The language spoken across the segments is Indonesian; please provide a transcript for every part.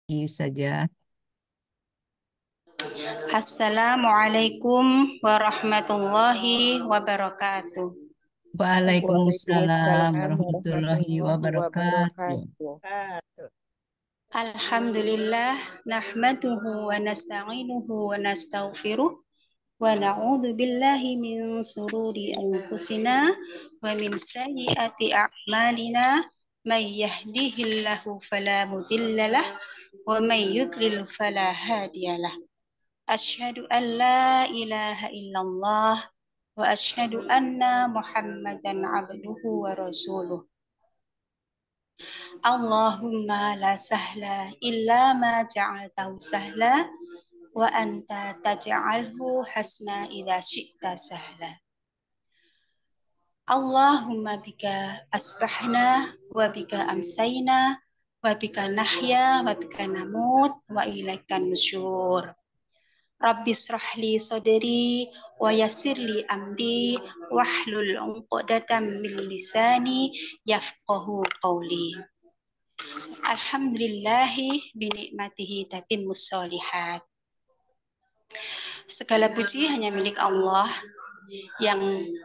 Saja. Assalamualaikum warahmatullahi wabarakatuh. Waalaikumsalam Waalaikumsalam warahmatullahi warahmatullahi wabarakatuh. wabarakatuh. Alhamdulillah nahmaduhu wa nasta'inuhu wa nastaghfiruh wa na'udzu billahi min sururi anfusina wa min sayyiati a'malina may yahdihillahu fala mudhillalah wa may yudlil fala hadiyalah. Asyhadu an la ilaha illallah wa asyhadu anna Muhammadan abduhu wa rasuluh. Allahumma la sahla illa ma ja'altahu sahla wa anta taj'alhu hasna idza syi'ta sahla. Allahumma bika asbahna wa bika amsayna wa bika nahya wa bika namut wa ilaikan nusyur. Rabbi israh li sadri wa yassir li amri wahlul 'uqdatam min lisani yafqahu qawli. Alhamdulillahi binikmatihi tatimmus sholihat. Segala puji hanya milik Allah yang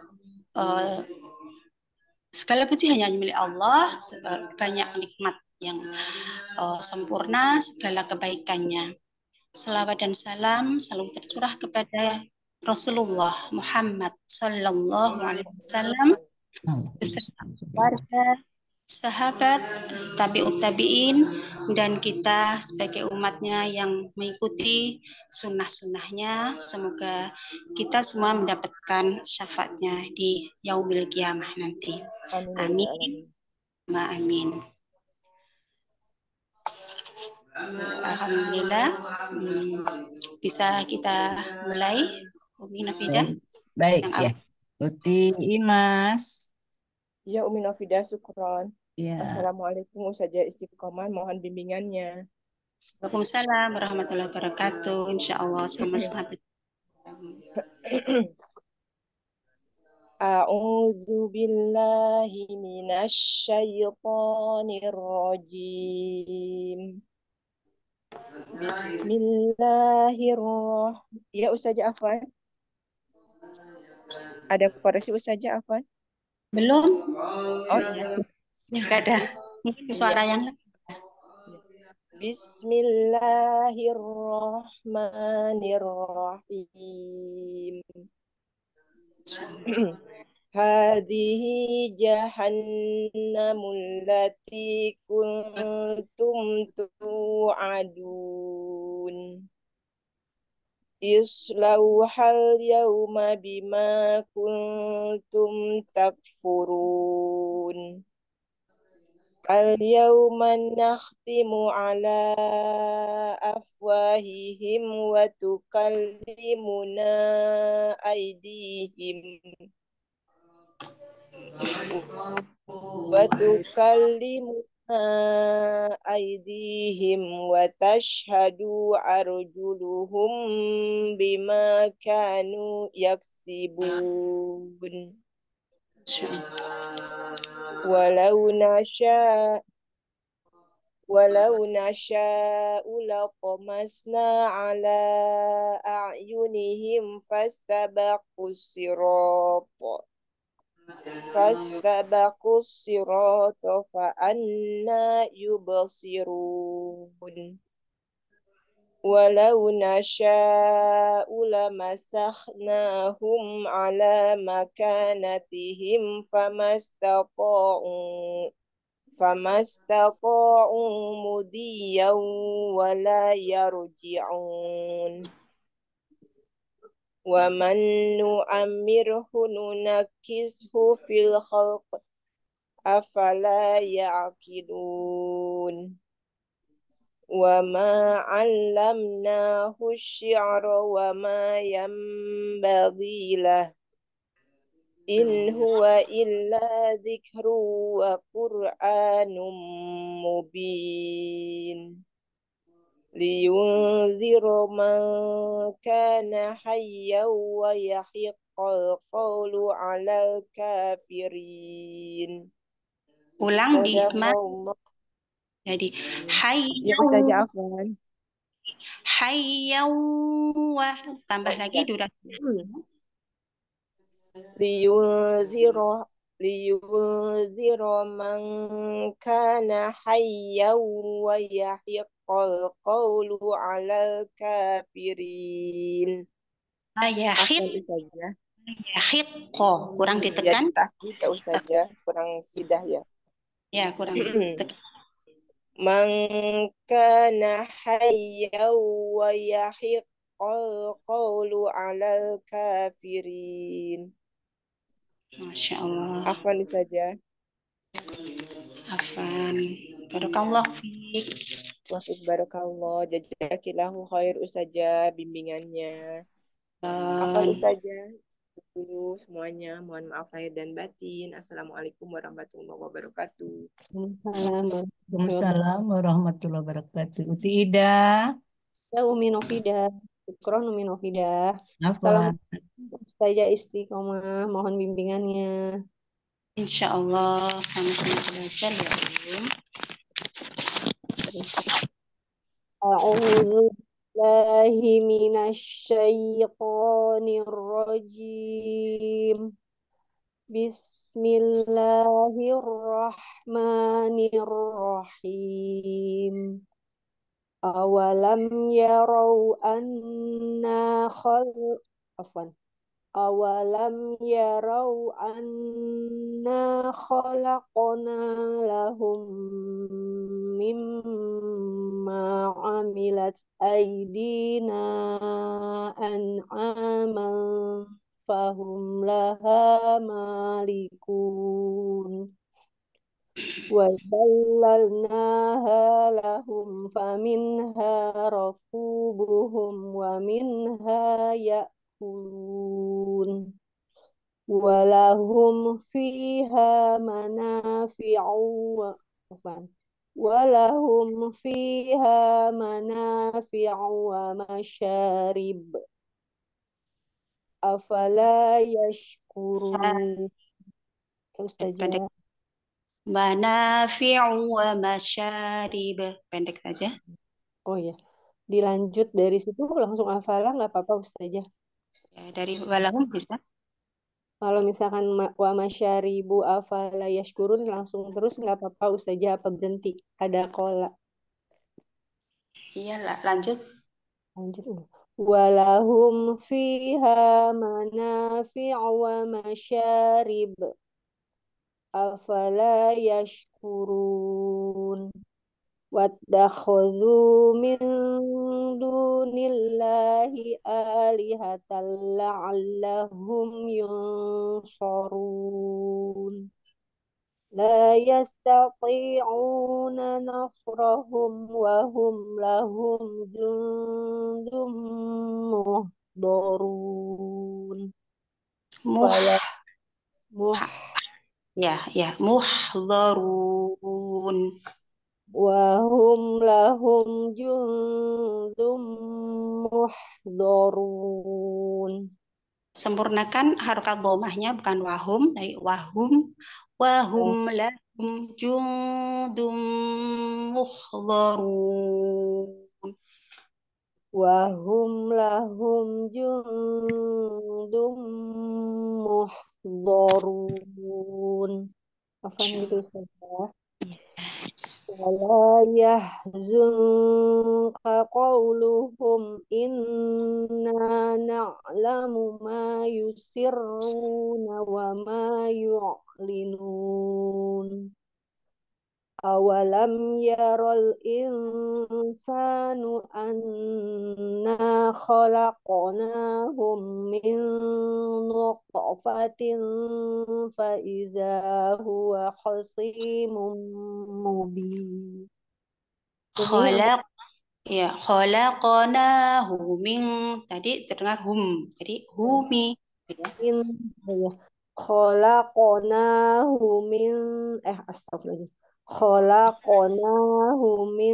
segala puji hanya milik Allah, banyak nikmat yang sempurna, segala kebaikannya. Selawat dan salam selalu tercurah kepada Rasulullah Muhammad Sallallahu Alaihi Wasallam beserta keluarga, sahabat, tabi'ut tabi'in, dan kita sebagai umatnya yang mengikuti sunnah-sunnahnya. Semoga kita semua mendapatkan syafaatnya di yaumil qiyamah nanti. Amin ya rabbal Amin. alamin. Amin. Alhamdulillah. Bisa kita mulai, Umi Nafidah. Baik Yang ya. awal. Uti Imas. Ya Umi Nafidah, syukron. Ya. Assalamualaikum Ustazah Istiqomah, mohon bimbingannya. Waalaikumsalam warahmatullahi wabarakatuh. Insya Allah sama-sama. A'udzu billahi minasy syaithanir rajim. Bismillahirrahmanirrahim. Ya Ustazah Afwan. Ada koreksi Ustazah Afwan? Belum? Oh iya. Nggak ada. Mungkin suara Iya. yang Bismillahirrahmanirrahim. Hadhihi jahannamul lati kuntum tu'adun. Islauhal yawma bima kuntum takfurun. Al-yawma nakhtimu ala afwahihim wa tukallimuna aydihim wa tashhadu arjuluhum bima kanu yaksibun. Walau nasha'u laqamasna ala a'yunihim fastabaqus sirata fa anna yubsirun. Walau nasha'u lamasakhnahum ala makanatihim famastata'u mudiyan wala yarji'un. Wa man nu'ammirhu nunakkishu fil khalq afala ya'qilun. Wa ma 'allamnahu asy-syi'ra wa ma yanbaghi lah. In huwa illa dzikru wa qur'anum mubin. Liyunzira man kana hayyan wa yahiqqal qawlu 'alal kafirin. ulang di Shadaqallah. Jadi Ya hayyau, Ustazah Afwan. hayyau, wah, tambah Oh lagi iya. durasi. liyunziro liyunziro man kana hayyan wa yahiqqal qawlu 'alal kafirin. Yahid, Afwan Ustazah. yahiqqo, kurang Ya ditekan. tasdid ya Ustazah, kurang sidah ya. Ya, kurang ditekan. Man kana hayyan wa yahiqqal qawlu 'alal kafirin. Masya Allah. Afwan Ustazah. Afan. Barakallah fiik. Wafik barakallah, jazakillahu khair Ustazah bimbingannya. Afwan Dan Ustazah, dulu semuanya. Mohon maaf lahir dan batin. Assalamualaikum warahmatullahi wabarakatuh. Waalaikumsalam warahmatullahi wabarakatuh. Waalaikumsalam warahmatullahi wabarakatuh. Uti Ida, Ya, Umi Novidah, Syukron Umi Novidah. Salam apa? Ustazah Istiqomah, mohon bimbingannya. insya Allah sama-sama belajar ya Om. A'udzu billahi minasyaitonir rajim. Bismillahirrahmanirrahim. Awalam yarau anna afwan. Awalam yarau anna khalaqna lahum mimma amilat aydina an'aman fahum laha malikun. وَذَلَّلْنَاهَا لَهُمْ فَمِنْهَا رَكُوبُهُمْ وَمِنْهَا يَأْكُلُونَ وَلَهُمْ فِيهَا مَنَافِعُ عفواً. وَلَهُمْ فِيهَا مَنَافِعُ وَمَشَارِبُ أَفَلَا يَشْكُرُونَ. Pendek. Ustazah. Manafi'u wa masyarib. Pendek saja. Oh ya, dilanjut dari situ langsung hafalan nggak apa-apa Ustazah. Ya, dari walahum bisa. Kalau misalkan wa masyaribu afala yashkurun langsung terus nggak apa-apa Ustazah apa berhenti? Ada kola. Iya, lanjut. Lanjut. Walahum fiha manafi'u wa masyarib afala yashkurun. واتخذوا من دون الله آلهة لعلهم ينصرون لا يستطيعون نصرهم وهم لهم جند محضرون Muh, ولا مح ya, muhdharun. وهم لهم جند محضرون. Sempurnakan harokat dhammahnya bukan wahum, tapi wahum. Wahum lahum jundum muhdharun. Wahum lahum jundum muhdharun. Afan gitu Insyaallah. Ustaz. Wala yahzunka qawluhum inna na'lamu ma yusirruna wa ma yu'linun. Awalam yaral insanu anna khalaqnahum min nutfatin fa'iza huwa khasimun mubin. Umi untuk Khalaq, ya, khalaqnahu min, tadi terdengar hum. Jadi humi, ya. min ya. Khalaqnahu min astagfirullah. Khalaqnahu min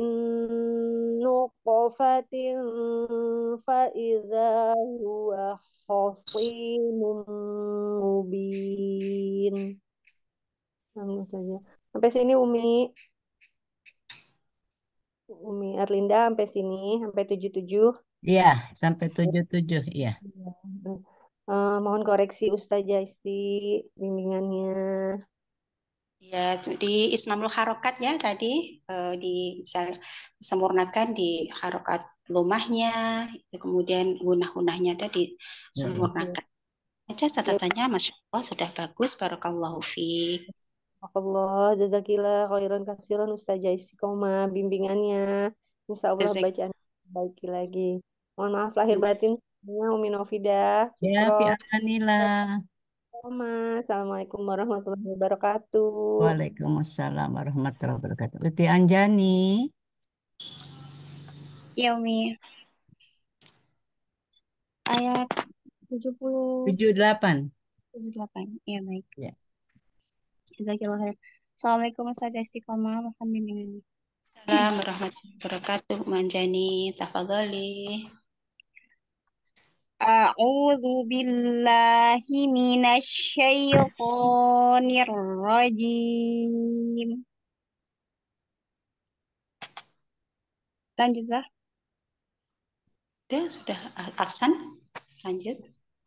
nutfatin faidza huwa khasimun mubin. Langsung saja. Sampai sini Umi. Umi Erlinda sampai sini, sampai 77. Iya, sampai 77. Iya. Mohon koreksi Ustazah Isti bimbingannya. Ya, di Ismamul Harokat ya tadi di sempurnakan di harokat lumahnya, itu kemudian gunah-gunahnya tadi Mm-mm. sempurnakan. Aja Ya, catatannya, Masya Allah sudah bagus, Barakallahu fiik. Allah, jazakillah khairan kasiran Ustazah Istiqomah bimbingannya. Insya Allah Jazak- bacaan baiki lagi. Mohon maaf lahir batin semuanya Umi Novida. Ya, fi Syukron. amanillah. Assalamualaikum warahmatullahi wabarakatuh. Waalaikumsalam warahmatullahi wabarakatuh. Uti Anjani, Yaumi ayat 78. 78. Ya baik. Ya. Jazakillah khair. Assalamualaikum warahmatullahi istiqomah. Mohon bimbingannya. Assalamualaikum warahmatullahi wabarakatuh. Manjani, tafadhali. A'udzu billahi minasy syaithanir rajim. Lanjut, Zah. Sudah aksan. Lanjut.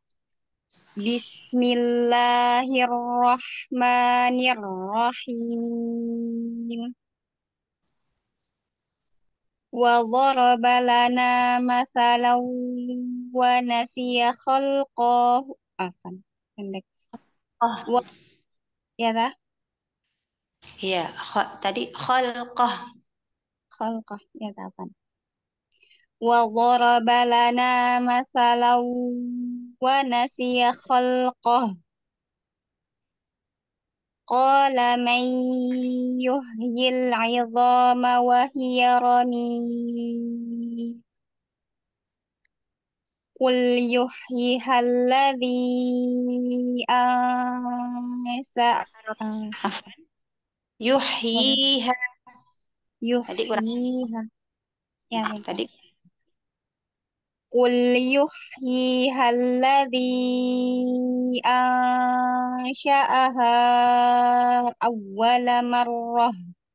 Bismillahirrahmanirrahim. وضرب لنا مثلا ونسي خلقه apa pendek Oh, ya dah iya. Tadi khalqah. خلقه ya dah apa وضرب لنا مثلا ونسي خلقه قال من يحيي العظام وهي رميم قل يحييها الذي Afwan. Yuhyiha. Tadi kurang. يحييها ya Tadi bentar قل يحييها الذي أنشأها أول مرة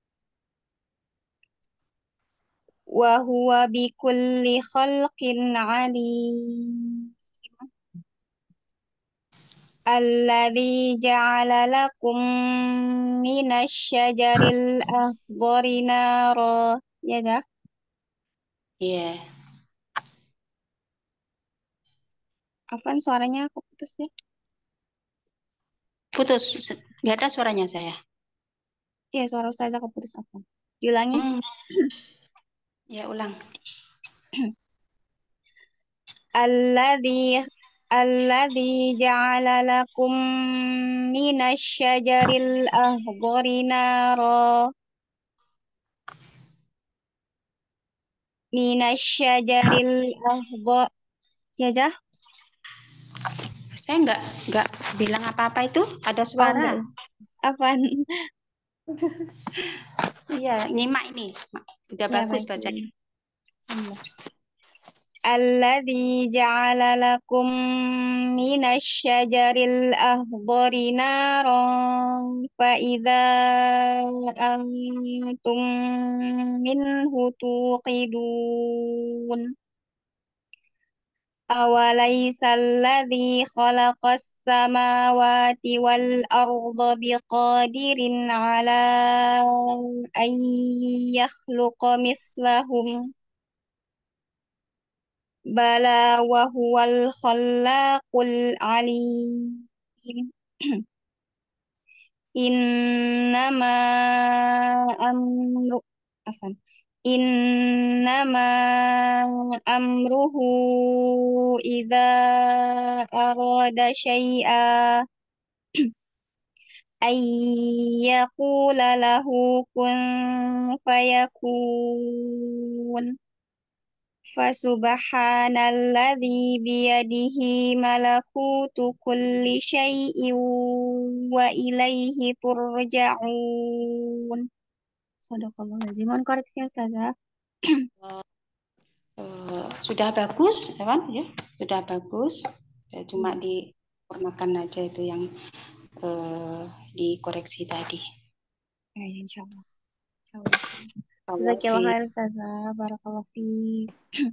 وهو بكل خلق عليم الذي جعل لكم من الشجر الأخضر نارا ya dah iya. Afan suaranya keputus ya Putus. Nggak ada suaranya saya. iya suara Ustazah keputus Afan diulangi Hmm, ya ulang. الذي الذي جعل لكم من الشجر الأخضر نارا من الشجر الأخضر ya Jah? Saya nggak bilang apa-apa itu. Ada Oh enggak suara. ya Afan Iya, nyimak ini. Udah ya bagus baik bacanya. Alhamdulillah. الذي جعل لكم من الشجر الأخضر نارا فإذا أنتم منه توقدون أوليس الذي خلق السماوات والأرض بقادر على أن يخلق مثلهم بلى وهو الخلاق العليم إنما أمر عفوا. إنما أمره إذا أراد شيئا أن يقول له كن فيكون فسبحان الذي بيده ملكوت كل شيء وإليه ترجعون Sadaqallahul Mohon koreksi Ustazah. Sudah bagus, ya kan? Ya, sudah bagus. Ya, cuma Hmm. disempurnakan aja itu yang dikoreksi tadi. Ya, insya Allah. Insya Allah. Jazakillah Oke. khair Ustazah. Barakallahu fiik.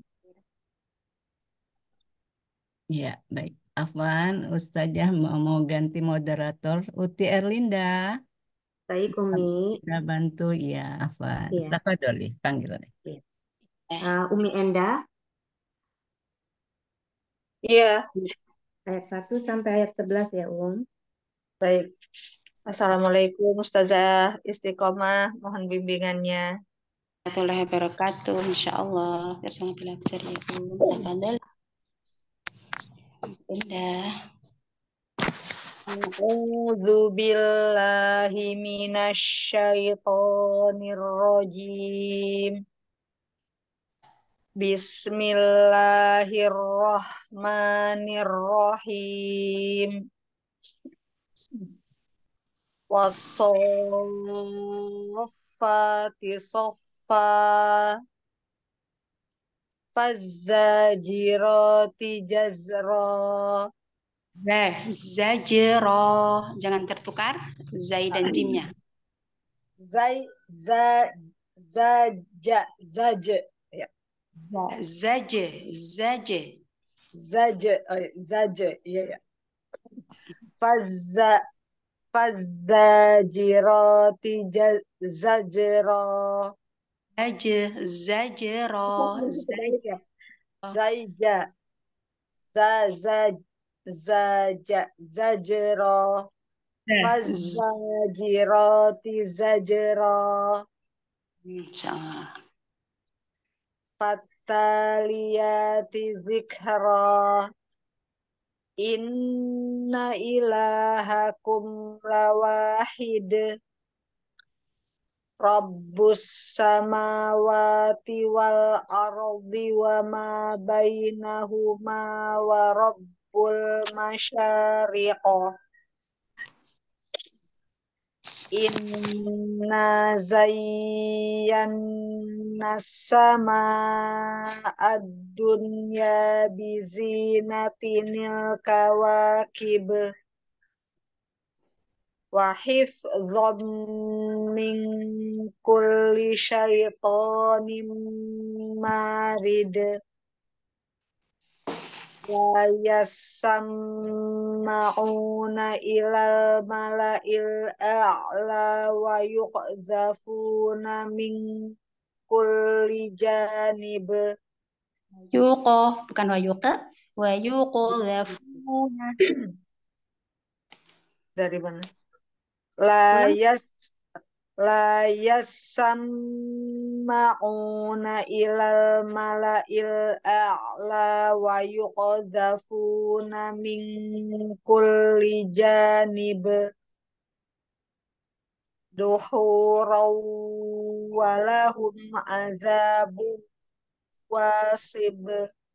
Ya, baik. Afwan, Ustazah mau ganti moderator. Uti Erlinda. Baik, Umi. Bisa bantu, ya, Afwan. Iya. Tafadholi, panggil. Iya. Eh, Umi Enda, Iya, ayat 1 sampai ayat 11 ya, baik. Assalamualaikum Ustazah Istiqomah, mohon bimbingannya. warahmatullahi wabarakatuh. Insya Allah. Bismillah. Tafadhal. Indah. A'udzu billahi minasyaitonir rajim. Bismillahirrahmanirrahim. Wasoffati soffa. Fazzajirati jazra. Zajro. Jangan tertukar. Zai dan jimnya. Zai, za, zaja, zaje. Ya, Zaje. Zaje. zaje, oh, ya, zaje. Iya, ya. Fazza, fazzajirati zajra. Zaje. Zajro. Kebalik ya. Zaija, za, zaja, zajra. Fazzajirati zajra. Insya Allah. Fattaliyati zikra. Inna ilahakum lawahid. Rabbus samawati wal ardi wa ma bainahuma wa rabbul masyariqah. Inna zayyanna sama ad-dunya bizinatinil kawakib wa hifdzam min kulli syaitonim marid la yasma'una ilal mala'il a'la wa yuqzafuna min kulli janib. Yuqo. Bukan wayuqa. Wayuqzafuna. Dari mana? La Ulang. yas La yasma'una ilal mala'il a'la wa yuqzafuna min kulli janib duhuraw wa lahum azabun wasib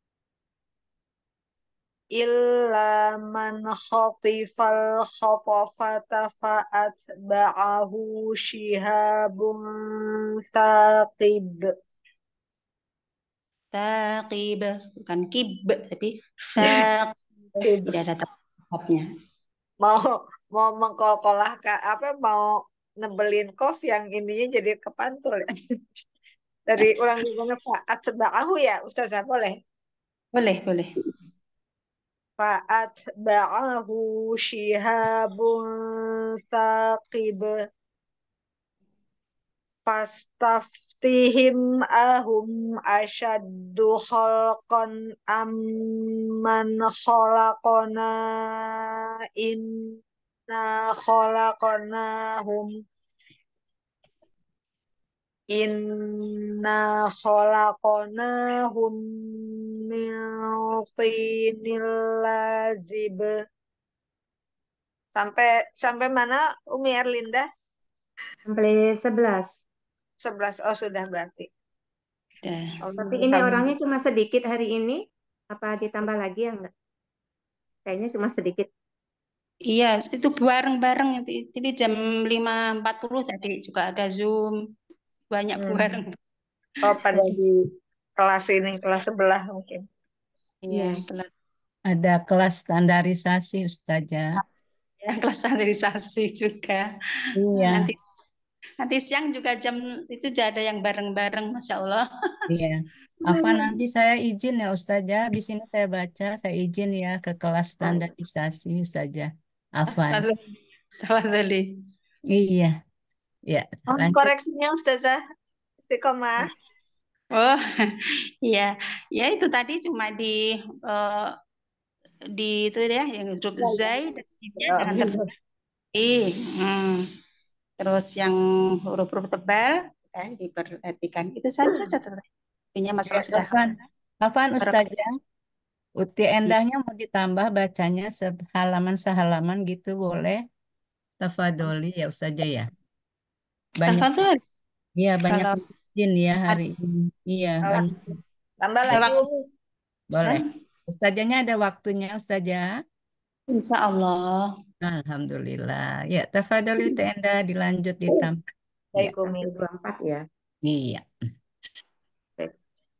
illa man khatifal khatafata fa'atba'ahu shihabun thaqib. Taqib. Bukan kib. Tapi taqib. Tidak ada tahapnya. mau mau mengkol-kolah apa mau nebelin kof yang ininya jadi kepantul ya. Dari ulang gimana Pak atba'ahu ya Ustazah boleh Boleh, boleh. fa'atba'ahu shihabun thaqib fastaftihim ahum asyaddu khalqan amman khalaqana inna khalaqnahum min tinil lazib. Sampai mana Umi Erlinda? sampai 11. 11. Oh, sudah berarti. Udah. Tapi ini orangnya cuma sedikit hari ini. Apa ditambah lagi ya enggak? Kayaknya cuma sedikit. Iya, itu bareng-bareng. Jadi jam 5.40 tadi juga ada Zoom. Banyak bareng. Oh, pada di kelas ini, kelas sebelah mungkin. Iya, Iya. kelas. Ada kelas standarisasi, Ustazah. Ya, kelas standarisasi juga. Iya. Nanti Nanti siang juga jam itu juga ada yang bareng-bareng, Masya Allah. Iya. Afwan, nanti saya izin ya Ustazah. Habis ini saya baca, saya izin ya ke kelas standarisasi Ustazah. Afwan. Tafadhali. Iya, ya. Mohon Lanjut. koreksinya Ustazah Istiqomah. Oh, iya. Ya itu tadi cuma eh, di itu ya yang huruf Ya, ya. zai dan jinnya Oh, jangan iya. terjadi. Terus yang huruf-huruf tebal diperhatikan. Itu saja catatan. Intinya masalah sudah. Afwan. Afwan Barok- Ustazah. Uti endahnya mau ditambah bacanya sehalaman gitu boleh. Tafadoli ya Ustazah ya. Banyak, Tafadhol. iya banyak Kalau izin ya hari ada ini. Iya Oh, banyak. tambah Ada lagi waktu, Umi. boleh. Ustazahnya ada waktunya Ustazah. insya Allah. Alhamdulillah. Ya, tafadhol itu Enda dilanjut ditambah. Ya, Baik Umi. 124 ya. iya. Baik.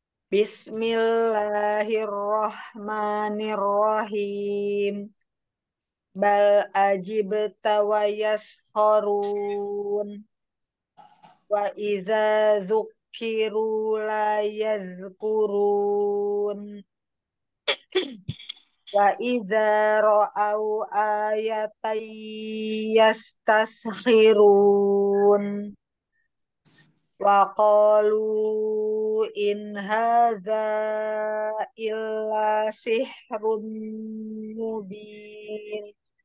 Bismillahirrahmanirrahim. Bal ajibta wa yaskharun. Wa idza dzukkiru la yadhkurun. Wa idza ra'au ayatan yastaskhirun. Wa qalu in hadza illa sihrun mubin.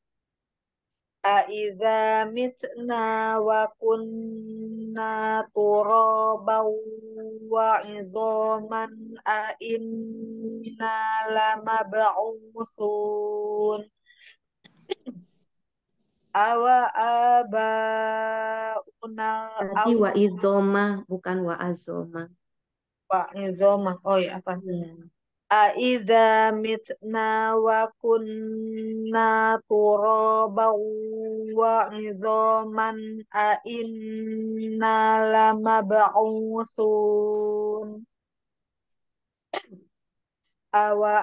Aiza mitna wa kunna turaban wa idzaman a inna lamab'utsun awa abauna Tadi aw wa izoma bukan wa azoma. wa idzaman. Oh ya apa? Iya. Aiza mitna wa kunna turaban wa idzaman a inna lamab'utsun awa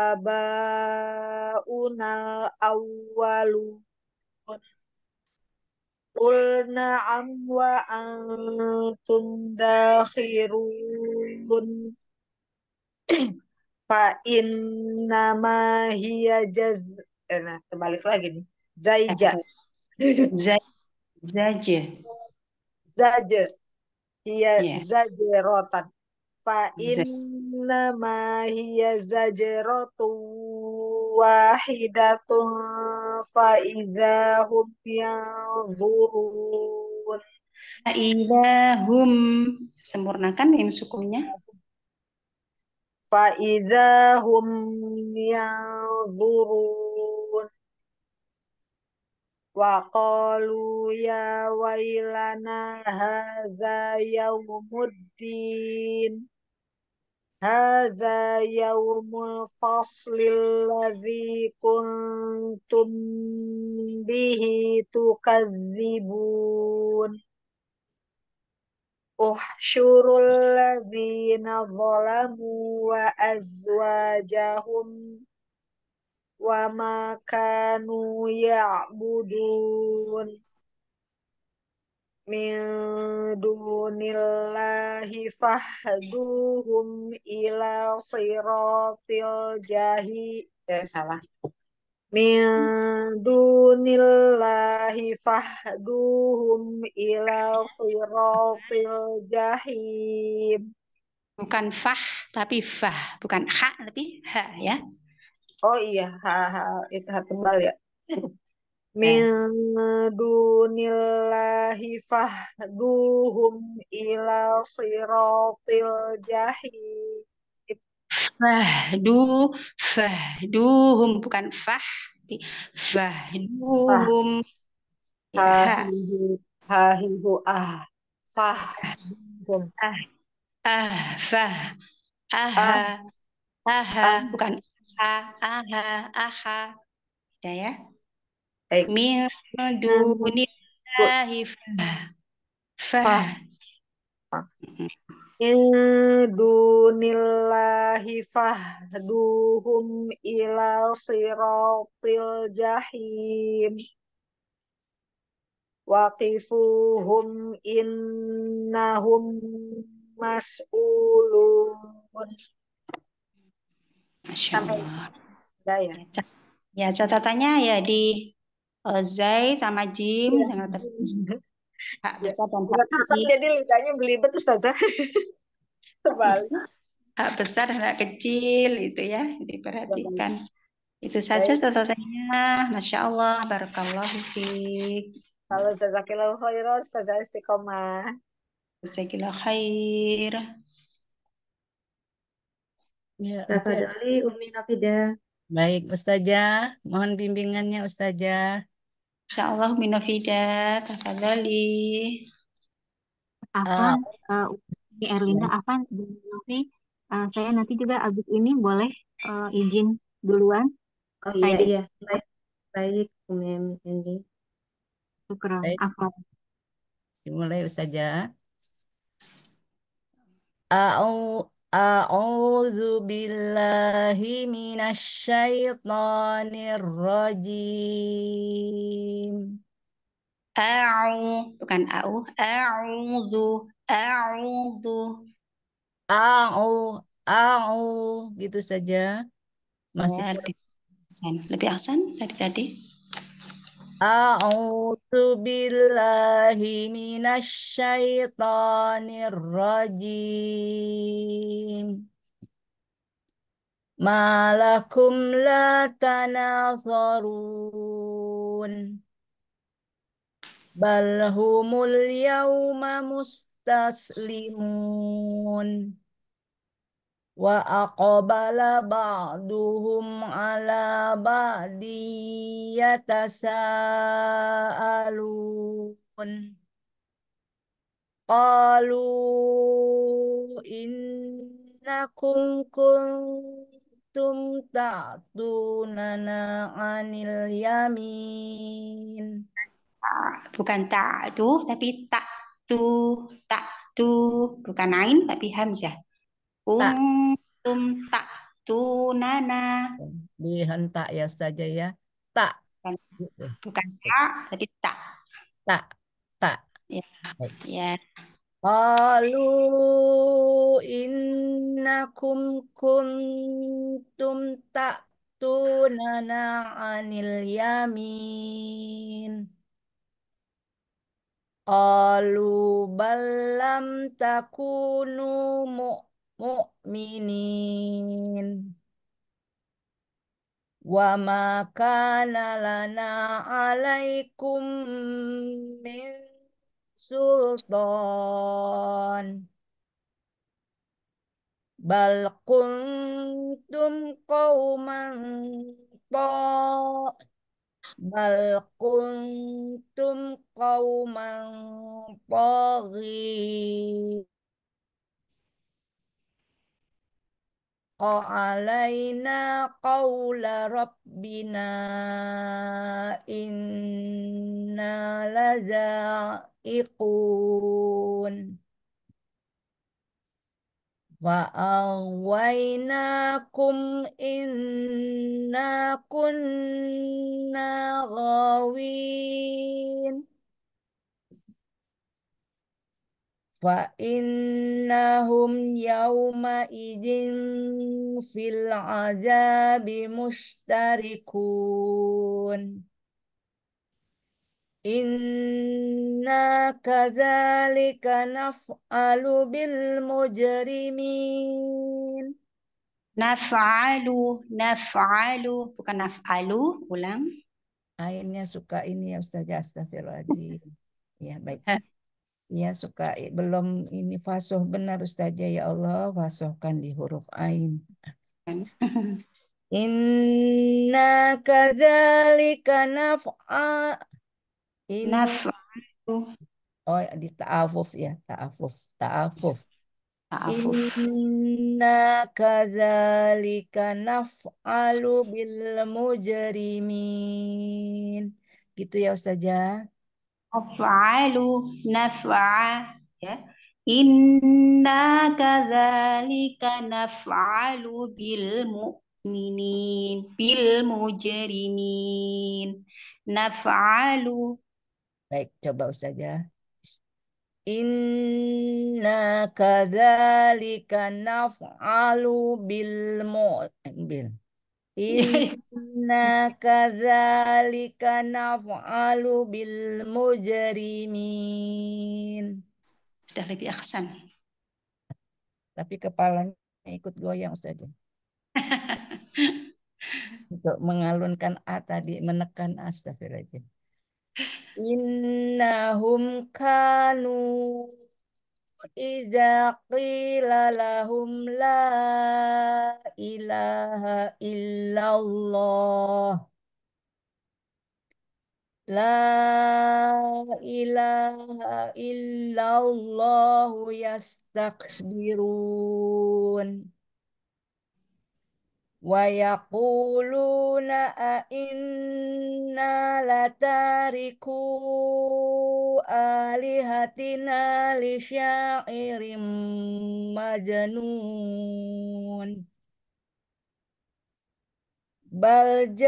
abaunal awwalun. Qul na'am wa antum dakhirun fa innama hiya nah terbalik lagi nih zaija Zai, zaja. zaja hiya Ya, zajerotan fa zai. innama hiya zajeratu wahidatun fa idahum yanzurun Ilahum. Sempurnakan mim sukunnya. fa idahum yanzurun wa qalu ya wailana hadza yaumuddin hadza yaumul faslil ladzi kuntum bihi tukadzibun uhsyurul ladzina zalamu wa azwajahum wa ma kanu ya'budun min dunillahi fahduhum ila siratil salah min dunillahi fahduhum ila siratil jahim. Bukan fah, tapi fah. Bukan ha, tapi ha ya. Oh iya, itu tebal ya. Min Ya. dunillahi fahduhum ila siratil jahim. Fahdu, fahduhum. Bukan fah, tapi Fah, fahduhum. Ya, ha. hahihu, hahihu, fahduhum, Ah, fah, aha, ah, aha. ah, Bukan ha, aha, aha. Ya, ya. baik. Min Hmm, dunillahi Fah, fah. min dunillahi fahduhum ila siratil jahim. waqifuhum innahum mas'ulun. Masya Sampai Allah. ada ya. Ya, ya, catatannya ya di Zai sama Jim, Iya. jangan hak Ya. besar dan hak Kok kecil. jadi lidahnya belibet Ustazah? Terbalik. Hak besar dan hak kecil itu ya, diperhatikan. Itu saja Baik. catatannya. Masya Allah, barakallahu fiik. Kalau jazakillahu khairan Ustazah Istiqomah. Jazakallahu khair. Ya, untuk Tafadholi Umi Nafida. baik Ustazah, mohon bimbingannya Ustazah. Masya Allah, minofida, tafadhali. Afan, Ah, ini Erlinda, ya. Afan, Bu Novi, saya nanti juga abis ini boleh izin duluan. Oh Saya iya di iya. Baik, baik Umi Endi. Syukron, Baik, Afan. dimulai Ustazah. A'udzu billahi minasyaitonir rajim. Bukan a'udzu, a'udzu. A'u, a'u, gitu saja. Masih Ya, kurang. lebih aksan dari tadi. A'udzu billahi minasyaitonir rajim. Malakum la tanazarun. Bal humul yawma mustaslimun. Wa aqbala ba'duhum ala ba'di yatasaalun. Qalu innakum kuntum ta'tunana 'anil yamin. Bukan ta'tu, tapi ta'tu, ta'tu. Bukan ain, tapi hamzah. Tak Kuntum ta'tu nana. dihentak ya saja ya. Tak Bukan, gitu. bukan ta, tapi tak. Tak tak. Ya, Baik. ya. Qalu innakum kuntum ta'tunana 'anil yamin. Qalu bal lam takunu mu'minin. Wa ma kana lana 'alaikum min sultan. Bal kuntum qauman ta bal kuntum qauman taghin. Alaina qawla rabbina inna laza'iqun. Wa aghwaynakum inna kunna ghawin. Fa innahum yawma idin fil azabi mushtarikun. Inna kadzalika naf'alu bil mujrimin. Naf'alu, bukan naf'alu. Ulang. Akhirnya suka ini ya Ustazah, astagfirullahaladzim. Ya baik. Ya suka belum ini fasoh benar Ustazah, ya Allah fasohkan di huruf ain. Inna kadzalika naf'al in Naf'alu. oh di ta'afuf ya, ta'afuf, ta'afuf. Ta'afuf. Inna kadzalika naf'alu bil mujrimin. Gitu ya Ustazah. Naf'alu, ya. Inna kadzalika naf'alu bil mu'minin, bil mujrimin. Naf'alu, Baik, coba Ustazah. Inna kadzalika naf'alu bil. Iya, iya. Inna kadzalika naf'alu bil mujrimin. Sudah lebih aksan. Tapi kepalanya ikut goyang Ustazah. Untuk mengalunkan A tadi, menekan astagfirullahaladzim. Innahum kanu idza qila lahum la ilaha illallah ilaha illallah yastakbirun wa yaquluna a inna latariku alihatina li syairim majnun bal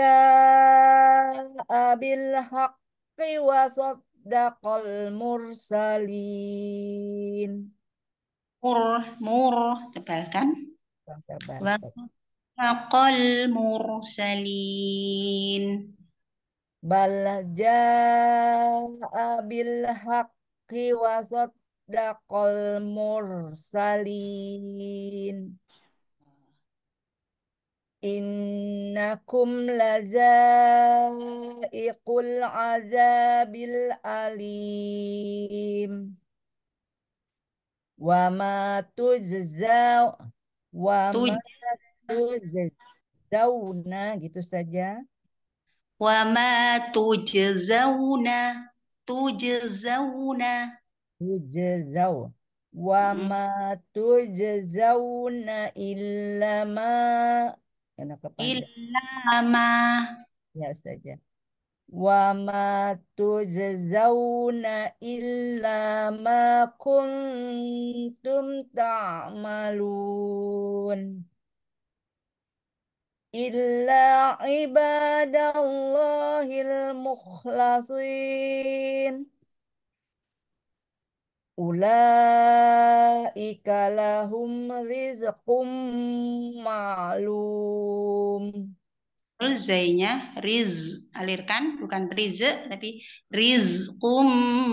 jaa bil haqqi wa saddaqal mursalin. Mur, tebalkan. Tebal. Wa sadaqal mursalin. Bal jaa bil haqqi wa saddaqal mursalin. Innakum lazaiqul azabil alim. Wa ma tujzau wa ma Tuj tujzauna gitu saja. wa ma tujzauna. Tujzauna. Tujzau wa Mm-mm. ma tujzauna illa ma enak kepanjang Illa ma. ya saja wa ma tujzauna illa ma kuntum ta'malun illa ibadallahil mukhlasin ulaika lahum rizqum ma'lum. Terus zainya riz, alirkan bukan rize tapi rizqum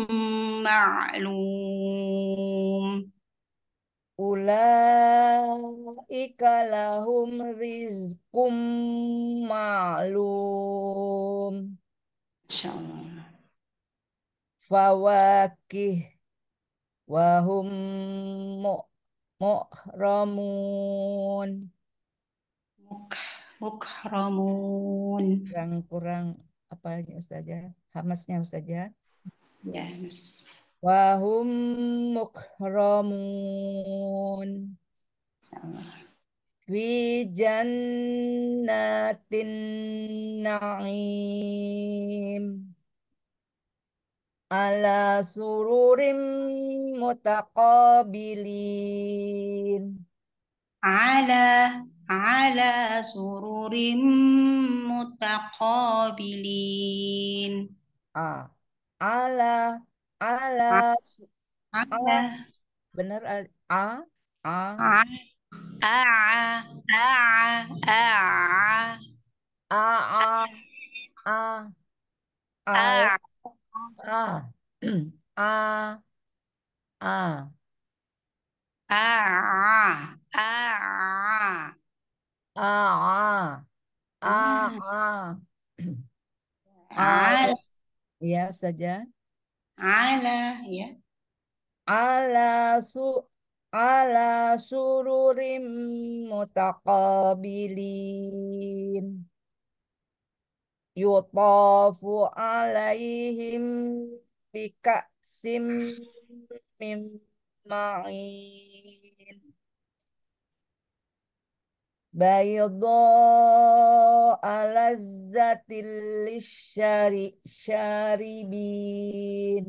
ma'lum. Ulaika lahum rizqum ma'lum. Insyaallah. Fawakih wahum mu'ramun. Muk mukramun. Kurang-kurang apa ini Ustazah? Hamasnya Ustazah. Ya, Mas. Wahum mukramun. Insyaallah. Fi jannatin na'im. Ala sururim mutaqabilin. Ala ala sururim mutaqabilin. A. Ala. Ala. A. Ala Benar. A. A. a a a a A. A. A. Ala. a A. A. A. a a A. A. A. a A. ala Ala. Ya saja. ala ya. Ala su ala sururim mutaqabilin yutafu alaihim bika'sim min ma'in bayda alazzatil syaribin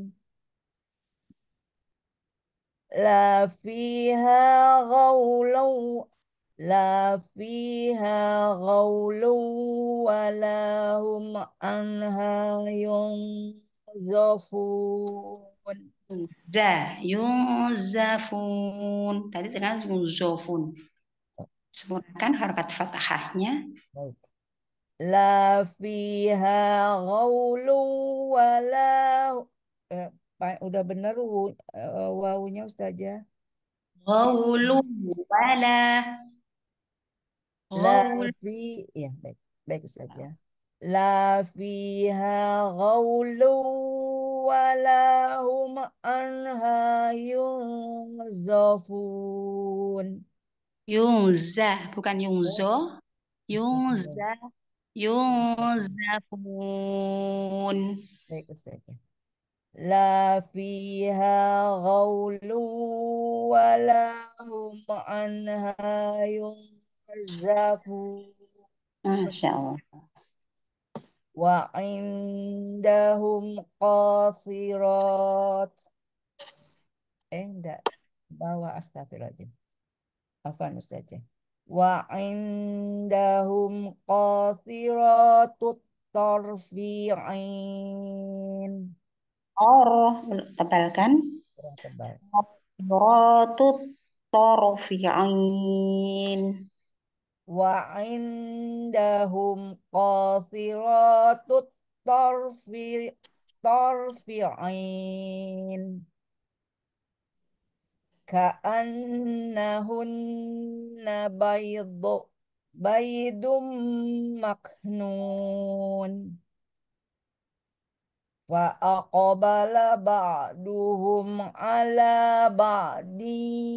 La fiha ghawlaw La fiha ghawlaw Walahum anha yunzafun. Yunzafun. Tadi terdengar yunzafun. Sempurnakan harakat fathahnya. Baik. La fiha ghaulu wala udah bener wawunya Ustazah. Ghaulu wala. La Ghaulu. fi ya baik baik saja. La fiha ghaulu wala hum anha yunzafun. Yunzah. Bukan yungzo. Astagfirullah. Yunzah. Yunzafun. Baik Ustazah. La fiha ghaulu wala hum anha yunzafun. Masya Allah. Wa indahum qasirat. Enggak. Bawah astagfirullahaladzim. Afan Ustazah. Wa indahum qasiratut tarfi'in. Tebalkan. Kurang tebal. Ratut tarfi'ain. Wa indahum qasiratut tarfi'in. Ka'annahunna baydum maknun. Wa aqbala ba'duhum ala ba'di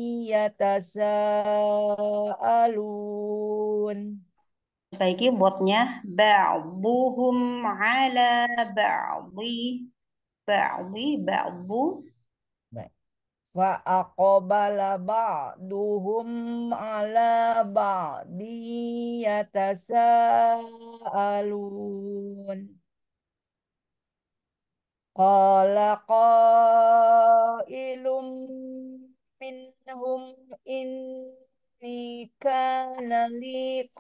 yatasaalun. Perbaiki botnya. Ba'duhum ala ba'di. Ba'du. Baik. Wa aqbala ba'duhum ala ba'di yatasaalun. Qala qailum minhum inni kana li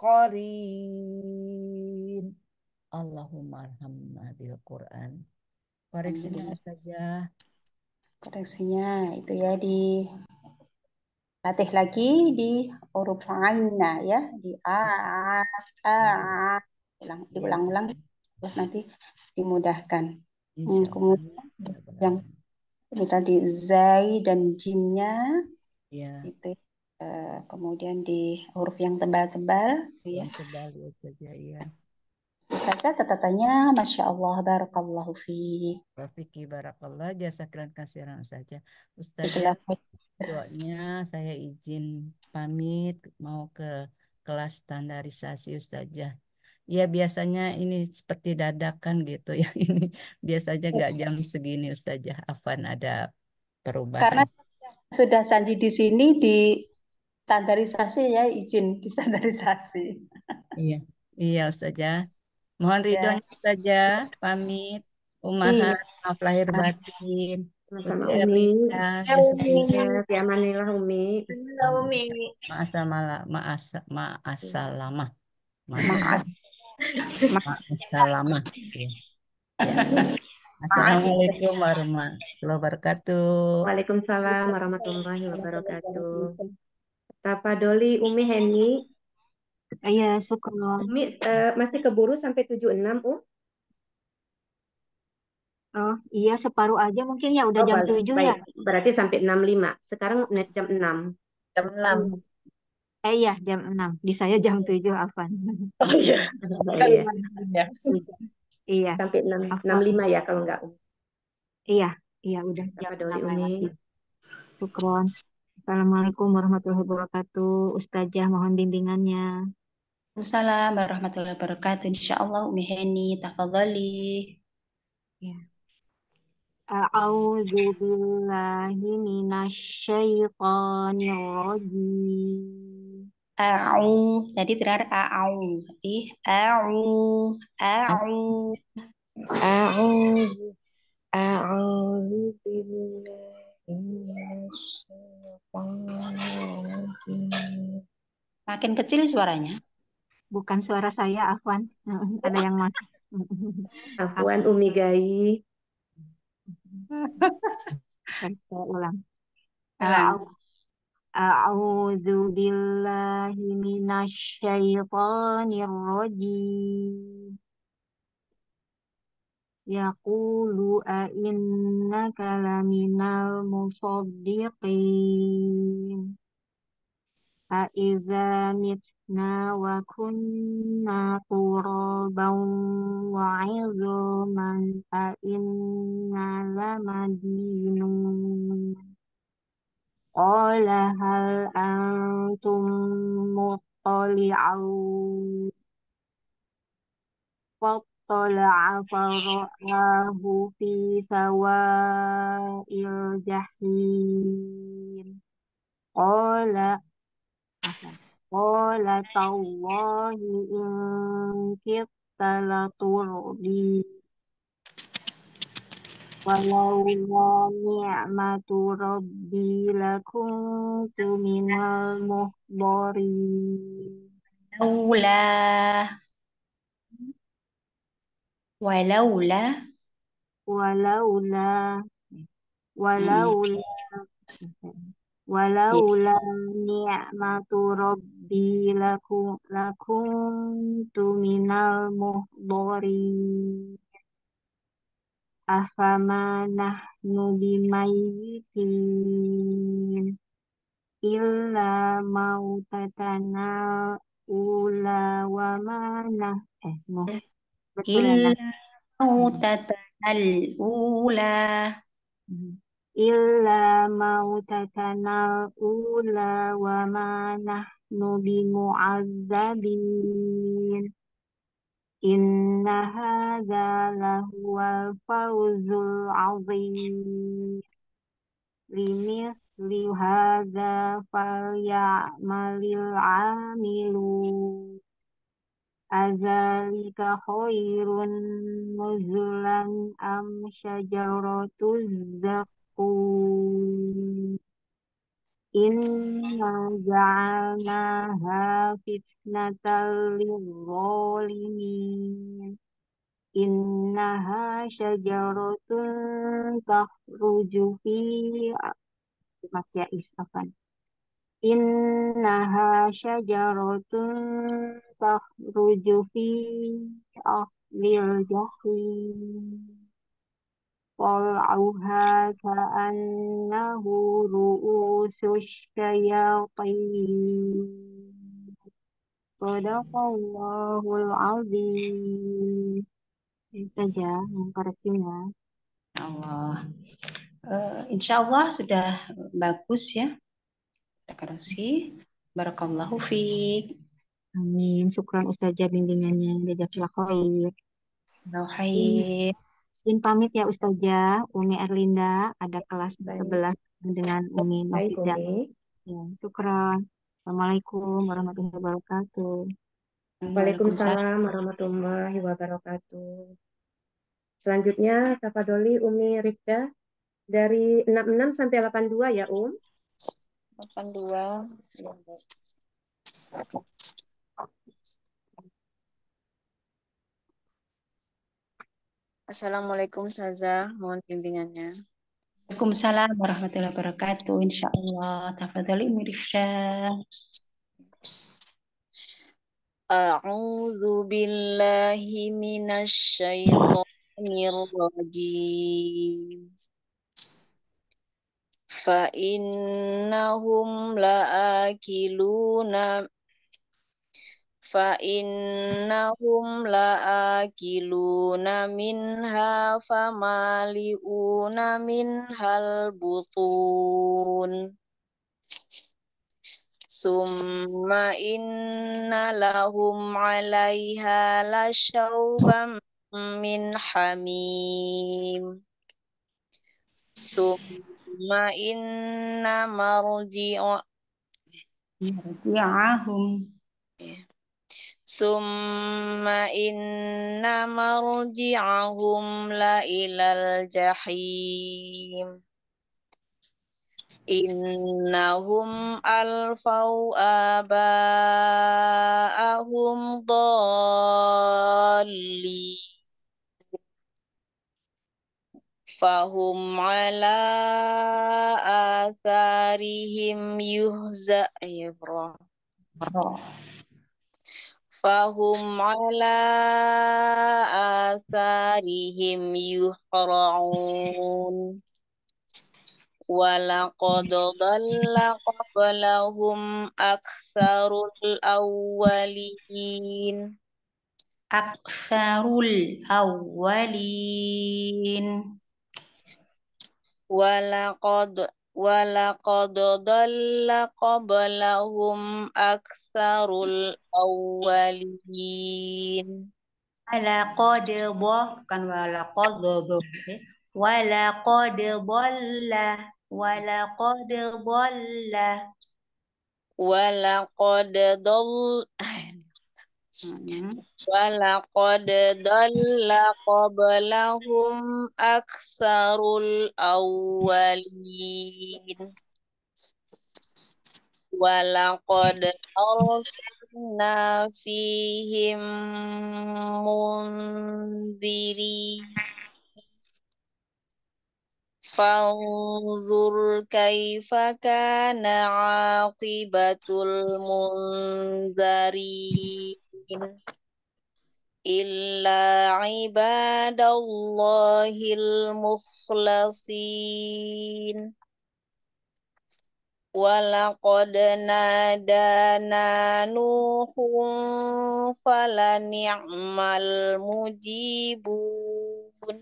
qarin. Allahumma arhamna bil Quran. Koreksinya Alhamdulillah. Ustazah. Koreksinya itu ya dilatih lagi di huruf ainnya ya. Di a. Ya, Diulang-ulang terus nanti dimudahkan. insya Allah. Kemudian Ya, yang benar-benar. ini tadi zai dan jimnya Ya, itu kemudian di huruf yang tebal-tebal ya. yang tebal ya Ustazah ya. Baca catatannya Masya Allah Barakallahu fi. Taufiqi barakallah jazakallahu khairan Ustazah. Ustazah Itulah doanya saya izin pamit mau ke kelas standarisasi Ustazah. Ya biasanya ini seperti dadakan gitu ya ini biasanya gak jam segini Ustazah. Afan ada perubahan. karena sudah janji di sini di standarisasi ya, izin di standarisasi. Iya, iya Ustazah. Mohon Ya. ridhonya Ustazah. Pamit. Iya. Umahan, maaf lahir batin. Sama-sama Uti Umi. Erlina, Ya, Umi. jazakallah. Ya, fi amanillah Umi. Ya, Umi. Ma'asalamah. Maas. Ma'asalamah. Ya. Ya. Maas. Assalamualaikum warahmatullahi wabarakatuh. Waalaikumsalam warahmatullahi wabarakatuh. Tapa Doli, Umi Heni. Iya, syukur. Umi masih keburu sampai 76, Oh, iya separuh aja mungkin ya udah Oh, jam 7 ya. baik. Berarti sampai 65. Sekarang net jam 6. Jam 6. Iya, jam 6. Di saya jam 7 Afan. Oh iya. Iya. Iya, Sampai 6, Afan. 65 ya kalau enggak. Iya, iya udah jam Tapa Doli, 6 Umi. lewat. Syukron. Assalamualaikum warahmatullahi wabarakatuh. Ustazah mohon bimbingannya. Waalaikumsalam warahmatullahi wabarakatuh. Insya Allah Umi Heni, tafadhali. Ya. A'udzu billahi minasyaitonir rajim. Jadi terdengar a'au. A'au. A'au. A'udzu a'udzu billahi minasyaitonir rajim. Makin kecil suaranya. Bukan suara saya, Afwan. Ada yang masuk. Afwan Umi Gai. Saya ulang. Ulang. A'udzu billahi minasyaitonir rajim. Yaqulu a innaka laminal musaddiqin. A idza mitna wa kunna turaban wa 'idhaman a inna lamadinun. Qala hal antum muttali'un. فاطلع فرآه في سواء الجحيم قال قال تالله إن كدت لتردين ولولا نعمة ربي لكنت من المحضرين Laula. Walaula. ولولا Mm-mm. ولولا Ya. ولولا نعمة ربي لكنت من المحضرين أفما نحن بميتين إلا موتتنا الأولى وما betul ya Illa nah. mautatanal ula. إلا موتتنا الأولى وما نحن بمعذبين إن هذا لهو الفوز العظيم لمثل هذا فليعمل العاملون أذلك خير نزلا أم شجرة الزقوم إنا جعلناها فتنة للظالمين إنها شجرة تخرج في مكيائس أفن إنها شجرة تخرج في أصل الجحيم طلعها كأنه رؤوس الشياطين صدق الله العظيم. Itu saja yang koreksinya. Allah. Insya Allah sudah bagus ya. Terima kasih. Barakallahu fiik. Amin. Syukran Ustazah bimbingannya. Jazakallah khair. Barakallahu Izin khair. izin pamit ya Ustazah. Umi Erlinda ada kelas Baik, 11 dengan Umi baik Nafida. Umi. Ya, syukran. Assalamualaikum warahmatullahi wabarakatuh. Waalaikumsalam. Waalaikumsalam warahmatullahi wabarakatuh. Selanjutnya, Tafadholi Umi Rifda dari 66 sampai 82 ya, 82. Assalamualaikum Saza, mohon bimbingannya. Waalaikumsalam warahmatullahi wabarakatuh. Insya Allah. Tafadhali Mirifda. A'udzu billahi minasyaitonir rajim. Fa innahum la'akiluna minha famali'una minhal butun. Summa inna lahum 'alaiha lasyauban min hamim. Summa inna Marji'ahum. Summa inna marji'ahum la ilal jahim. Innahum alfau aba'ahum dhalli fahum ala atharihim fahum ala atharihim yuhra'un walaqad dhalla qablahum aktsarul awwalin Aksarul awwalin. walaqad dhalla qablahum aktsarul awwalin Walaqad bukan walaqad okay. Walaqad dhalla walaqad dhalla. walaqad dhall walaqad dhalla qablahum aktsarul awwalin walaqad arsalna fihim mundzirin fanzur kaifa kana aqibatul munzarin illa ibadallahil mukhlasin walaqad nadana nuhun falani'mal mujibun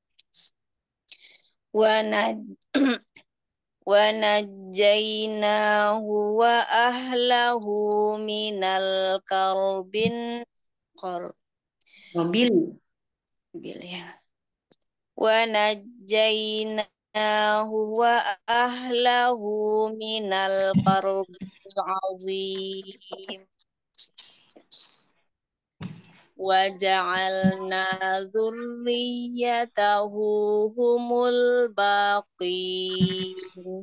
wa najjaynahu wa ahlahu minal Mobil. ya wa najjaynahu wa ahlahu minal karbil azim wa ja'alna dzurriyyatahu humul baqin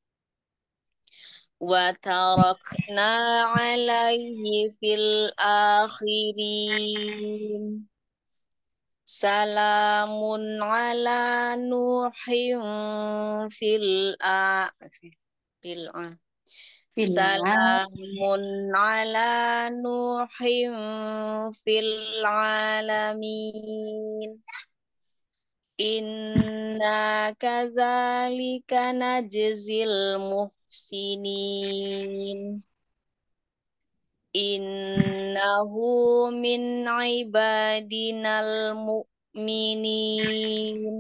wa tarakna alaihi fil akhirin salamun ala nuhin fil salamun ala nuhin fil alamin inna kadzalika najzil muhsinin innahu min ibadinal mu'minin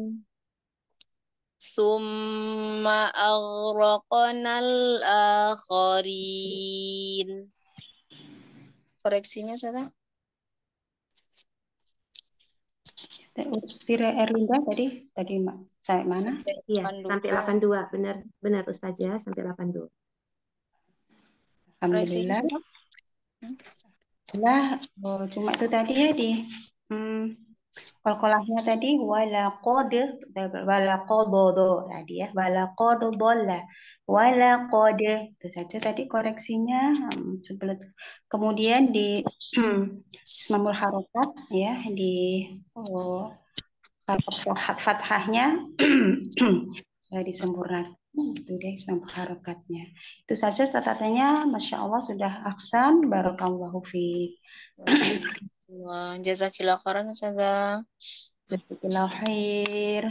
summa aghraqnal akharin. Koreksinya saya Tira Erlinda tadi saya mana? Iya, sampai 82. Benar Ustazah, sampai 82. Alhamdulillah. Lah, cuma itu tadi ya di kolkolahnya tadi walaqad tadi ya walaqad dhalla walaqad itu saja tadi koreksinya sebelum kemudian di ismamul harokat ya di harokat fathahnya disempurnakan itu deh ismamul harokatnya itu saja catatannya. Masya Allah sudah aksan. Barakallahu fiik. Wah, jazakillah khairan Ustazah. Jazakillah khair.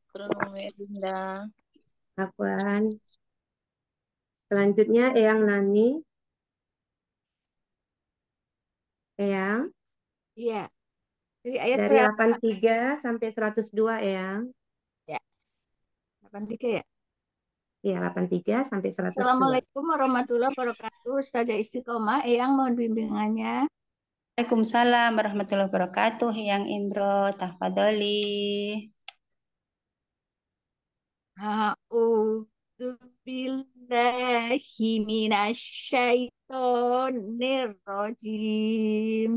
Afwan. Selanjutnya Eyang Nani. Eyang. Iya. Jadi ayat Dari 83 sampai 102 Eyang. Ya. 83 ya? Iya, 83 sampai 102. Assalamualaikum warahmatullahi wabarakatuh. Ustazah Istiqomah, Eyang mohon bimbingannya. Waalaikumsalam warahmatullahi wabarakatuh. Yang Indro, tafadholi. A'udzu billahi minasyaitonir rajim.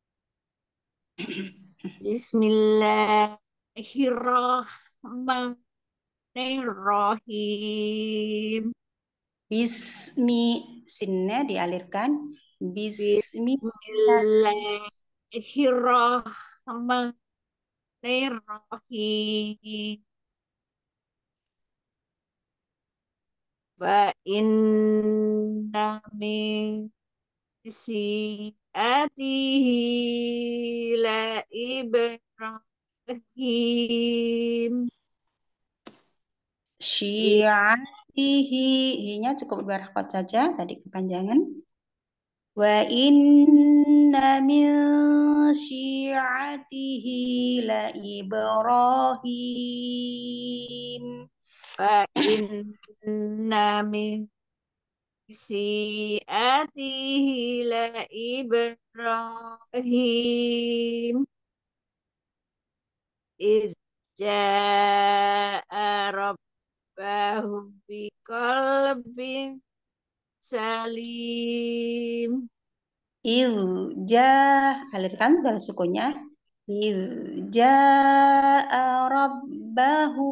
Bismillahirrahmanirrahim. Bismi sinnya dialirkan. Bismillahirrahmanirrahim. Wa inna min si'atihi la Ibrahim. Syi'atihi, hi-nya cukup dua harokat saja, tadi kepanjangan. Wa inna min syi'atihi la Ibrahim. Wa inna min si'atihi la Ibrahim. Iz ja'a rabbahu biqalbin salim. Ilja, alirkan dari sukunya. Ilja'a rabbahu.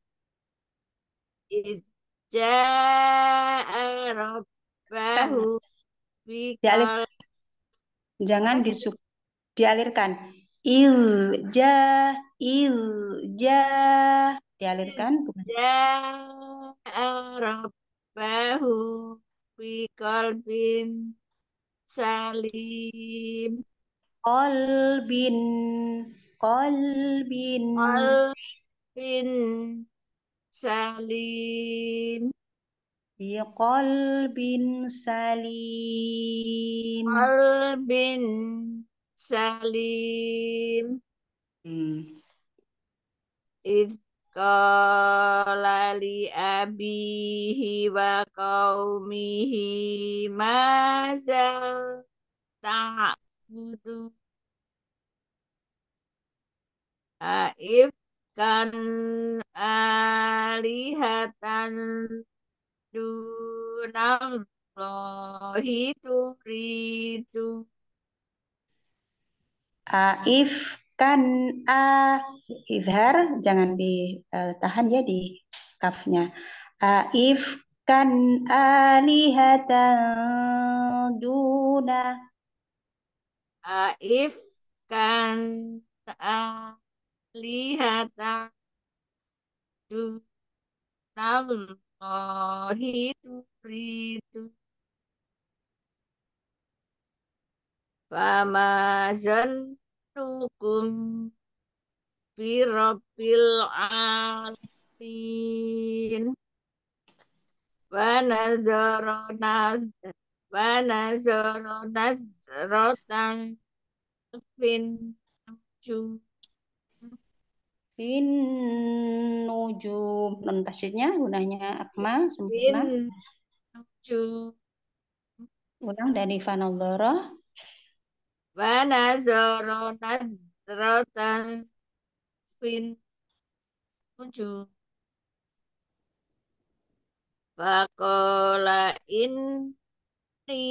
Iz ja'a Kan, rabbahu dialir, biqalbin. jangan Apa sih? dialirkan. Ilja, ilja, Iz dialirkan, bukan. ja'a rabbahu biqalbin salim. Kolbin, kolbin, Qalbin salim. kolbin salim. Qalbin salim. Hmm. Idh qala li abihi wa qaumihi maza ta'budu aifkan alihatan dunallahi turidu. Aif kan a izhar jangan ditahan ya di kafnya. Aif kan alihatan duna. Aifkan alihatan dunallahi turidu. Fama zannukum birabbil alamin. Wa nazara wa nazara nazratan fin nujum. Bin nujum. Non tasydidnya gunanya akma sempurna. Fin nujum. Ulang dari fanadhara. Wa nazara nazratan fin nujum. Faqala inni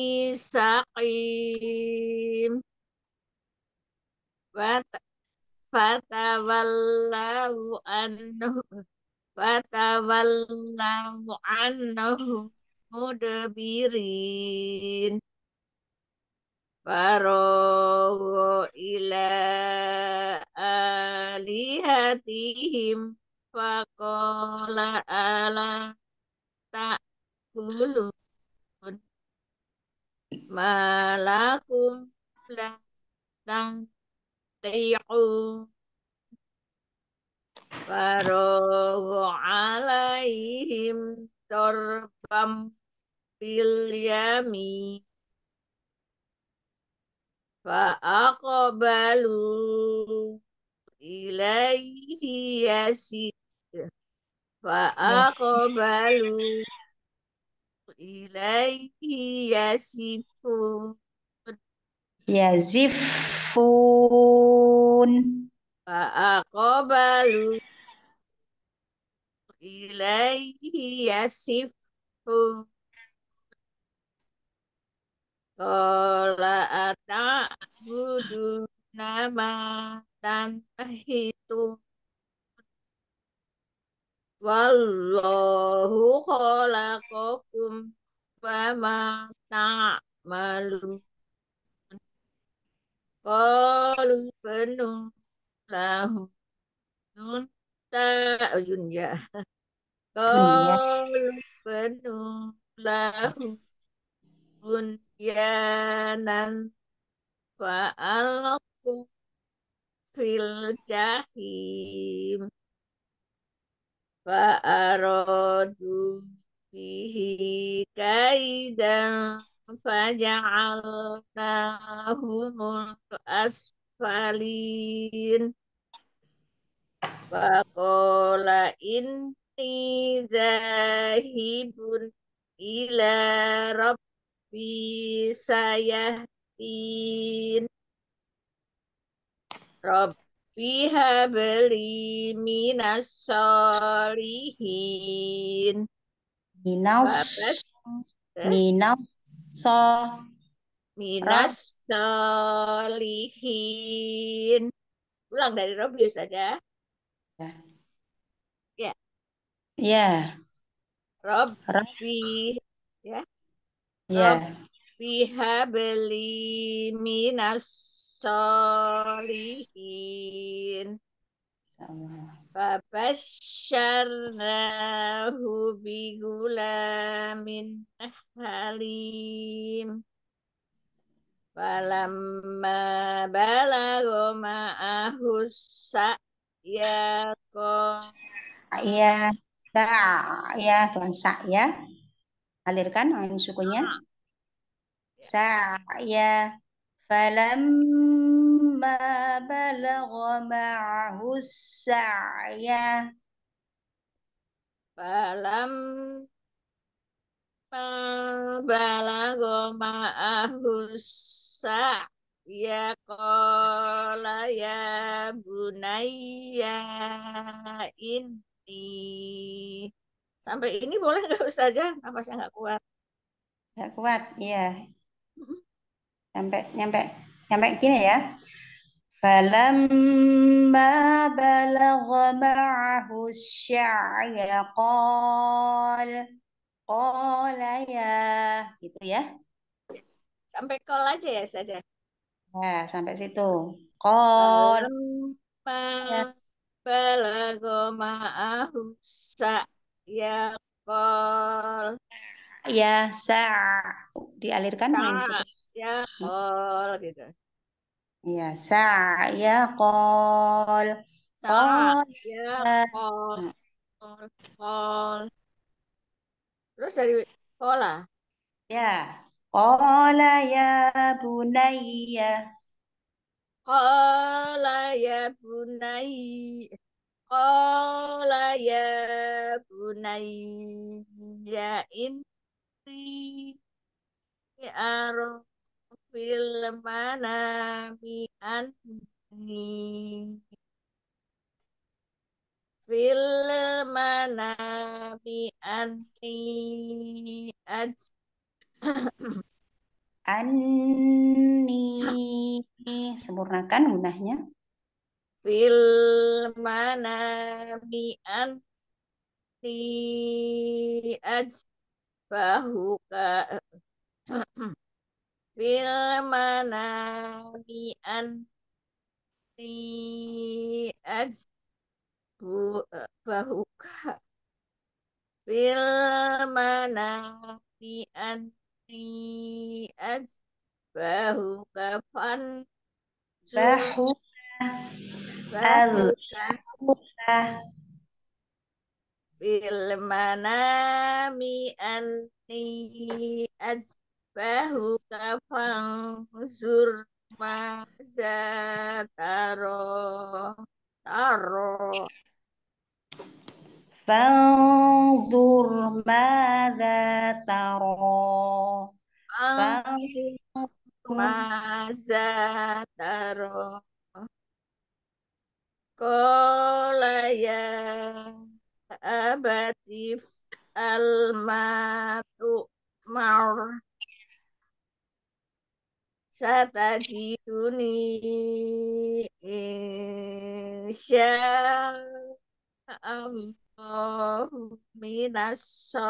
saqim. Fatawallahu anhu fatawallahu anhu mudbirin. Faragha ila alihatihim faqala ala ta'kulun malakum la tanti'un. Faragha alaihim darbam bil yamin. Fa'aqbalu ilaihi yasir. Fa'aqbalu ilaihi yasifun. Yazifun. Fa'aqbalu ilaihi yasifun. Qala ata'buduna ma tanhitu. Wallahu khalaqakum wa ma ta'malun. Qalu banu lahu yunta ya. Dunia. Qalu penuh lahu bunyanan fa'alqu fil jahim fa'aradu bihi kaidan faja'alnahumul asfalin Faqala inni zahibun ila rabbi sayahdin Rabbi habli minas solihin Minas Babas minas so minas rob solihin Ulang dari Rabbi saja ya ya rob Rabbi ya ya Rabbi habli minas solihin insyaallah. Fabasyarnahu bigulamin halim Falamma balagha ma'ahu sa'ya Ya sa ya tuan sa ya alirkan ain sukunya sa ya falamma balagha ma'ahu sa'ya Falam balagha ma'ahu sa'ya qala ya bunayya inni sampai ini boleh nggak Ustazah? Napasnya nggak kuat. nggak kuat ya sampai nyampe nyampe gini ya falamma balagha ma'ahu sya'ya qala ya gitu ya. Sampai kol aja ya saja. Nah, sampai situ. Qala Falam ya, balagha ma'ahu ya kol ya dialirkan main sa suku. ya kol gitu. Ya ya qol Sa qala ya kol kol. Terus dari kola. ya qala ya bunayya Kola ya bunai. Kola ya bunai. Ya inti aro fil manami anni. Fil manami anni. anni sempurnakan gunahnya Fil manami anni ajbahuka fil manami anni ajbahuka fil manami anni ajbahuka fanzur bahu al bahuka fil manami anni ajbahuka fanzur maza taro fanzur madza tara fanzur fanzur maza taro Kola ya abatif almatu mar satajiduni insya Allah minas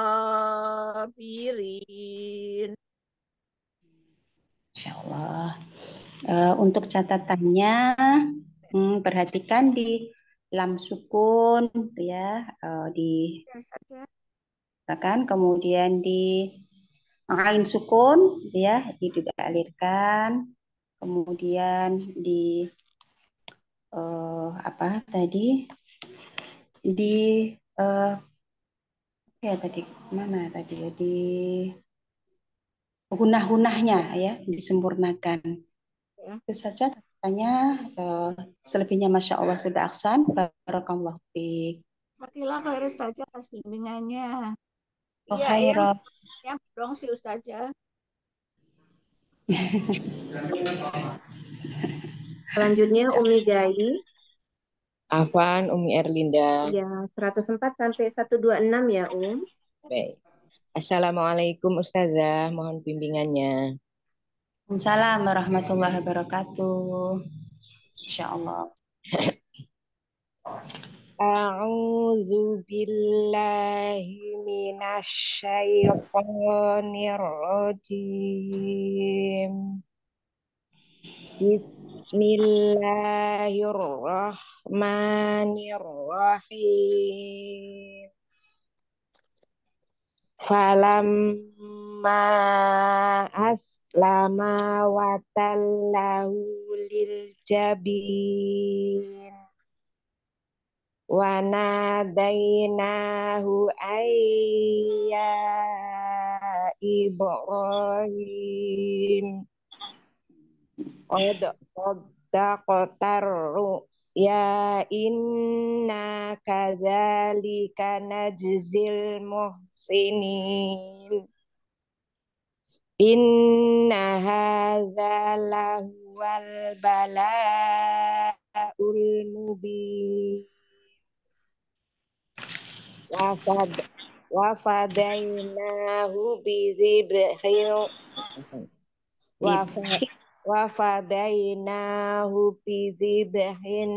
sabirin. insyaallah. Untuk catatannya perhatikan di lam sukun gitu ya di Ya saja. kan? Kemudian di ain sukun ya dialirkan. Kemudian di apa tadi di ya tadi mana tadi ya di gunah-gunahnya ya disempurnakan. Ya. Itu saja katanya selebihnya Masya Allah sudah aksan. Barakallahu fiik. Alhamdulillah khair saja atas bimbingannya. Oh Iya, khairan. yang dong si Ustazah. Selanjutnya Umi Gai, Afan, Umi Erlinda. ya 104 sampai 126 ya, Baik. Assalamualaikum Ustazah, mohon bimbingannya. Waalaikumsalam warahmatullahi wabarakatuh. Insyaallah. A'udzu billahi minasyaitonir rajim. Bismillahirrahmanirrahim. Falamma aslama wa tallahu lil jabin wa nadainahu ayya Ibrahim qad qaddaqtar ya inna kadzalika najzil muhsinin inna hadza lahuwal bala'ul mubin wa fadainahu bizibhin wa fadainahu bizibhin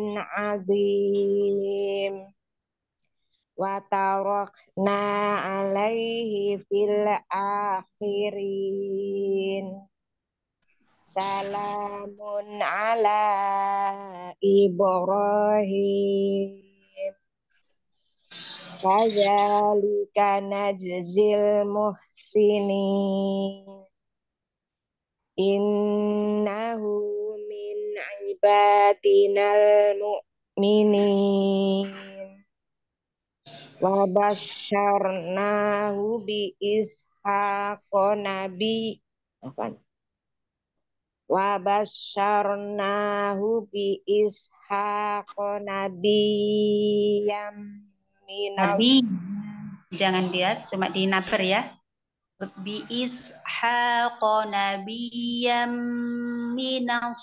azim wa tarakna alaihi fil akhirin salamun ala Ibrahim kadzalika najzil muhsinin innahu min ibadinal mu'minin wa basyarnahu bi ishaqa nabi wa basyarnahu bi ishaqa nabiyyam minal Nabi jangan lihat cuma di naber ya. Bi ishaqa nabiyyam minas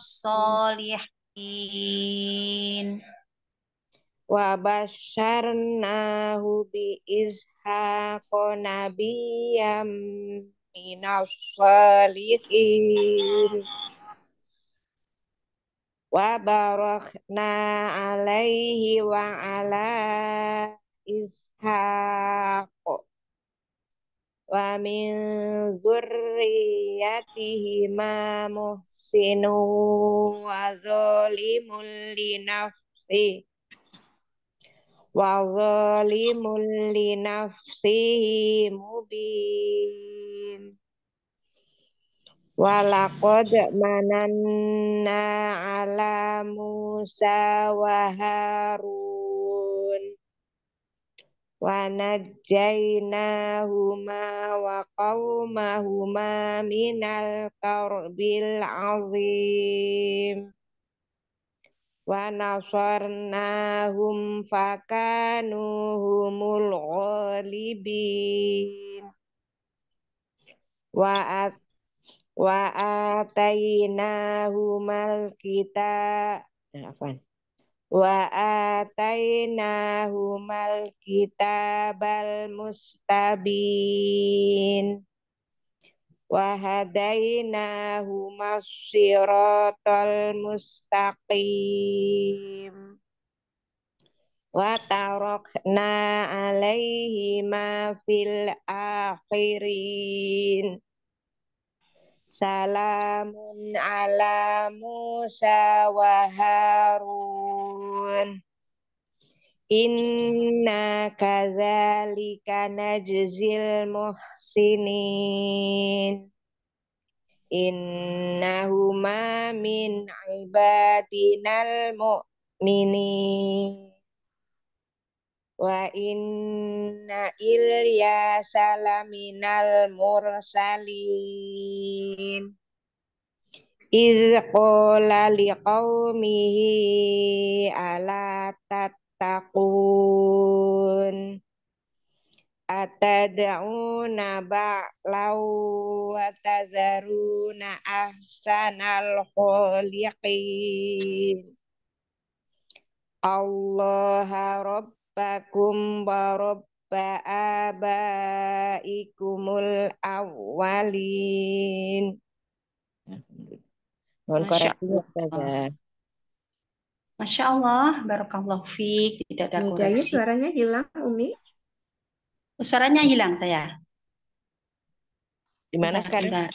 solihin. wa basyarnahu bi ishaqa nabiyyam minas salihin wa barakna alaihi wa ala ishaq wa min dzurriyyatihi ma muhsinu wa zalimul li nafsi mubin walaqad mananna ala Musa wa Harun wa najjaynahuma wa qaumahuma minal karbil azim wa nasarnahum fakanu humul ghalibin wa atainahumal kitab kitabal mustabin wa hadainahumas siratal mustaqim wa tarakna alaihima fil akhirin salamun ala Musa wa Harun Inna kadzalika najzil muhsinin. Innahuma min ibadinal mu'minin. Wa inna Ilyasa laminal mursalin. Iz qala liqaumihi ala tattaqun. Atad'una ba'law wa tazaruna ahsanal khaliqin. Allah rabbakum wa rabba abaikumul awwalin. Mohon Masya koreksinya Allah. Ustazah. Masya Allah, barakallahu fiik, tidak ada Umi Gaye koreksi. suaranya hilang, Umi. Suaranya hilang saya. Di mana Bentar, sekarang? bentar.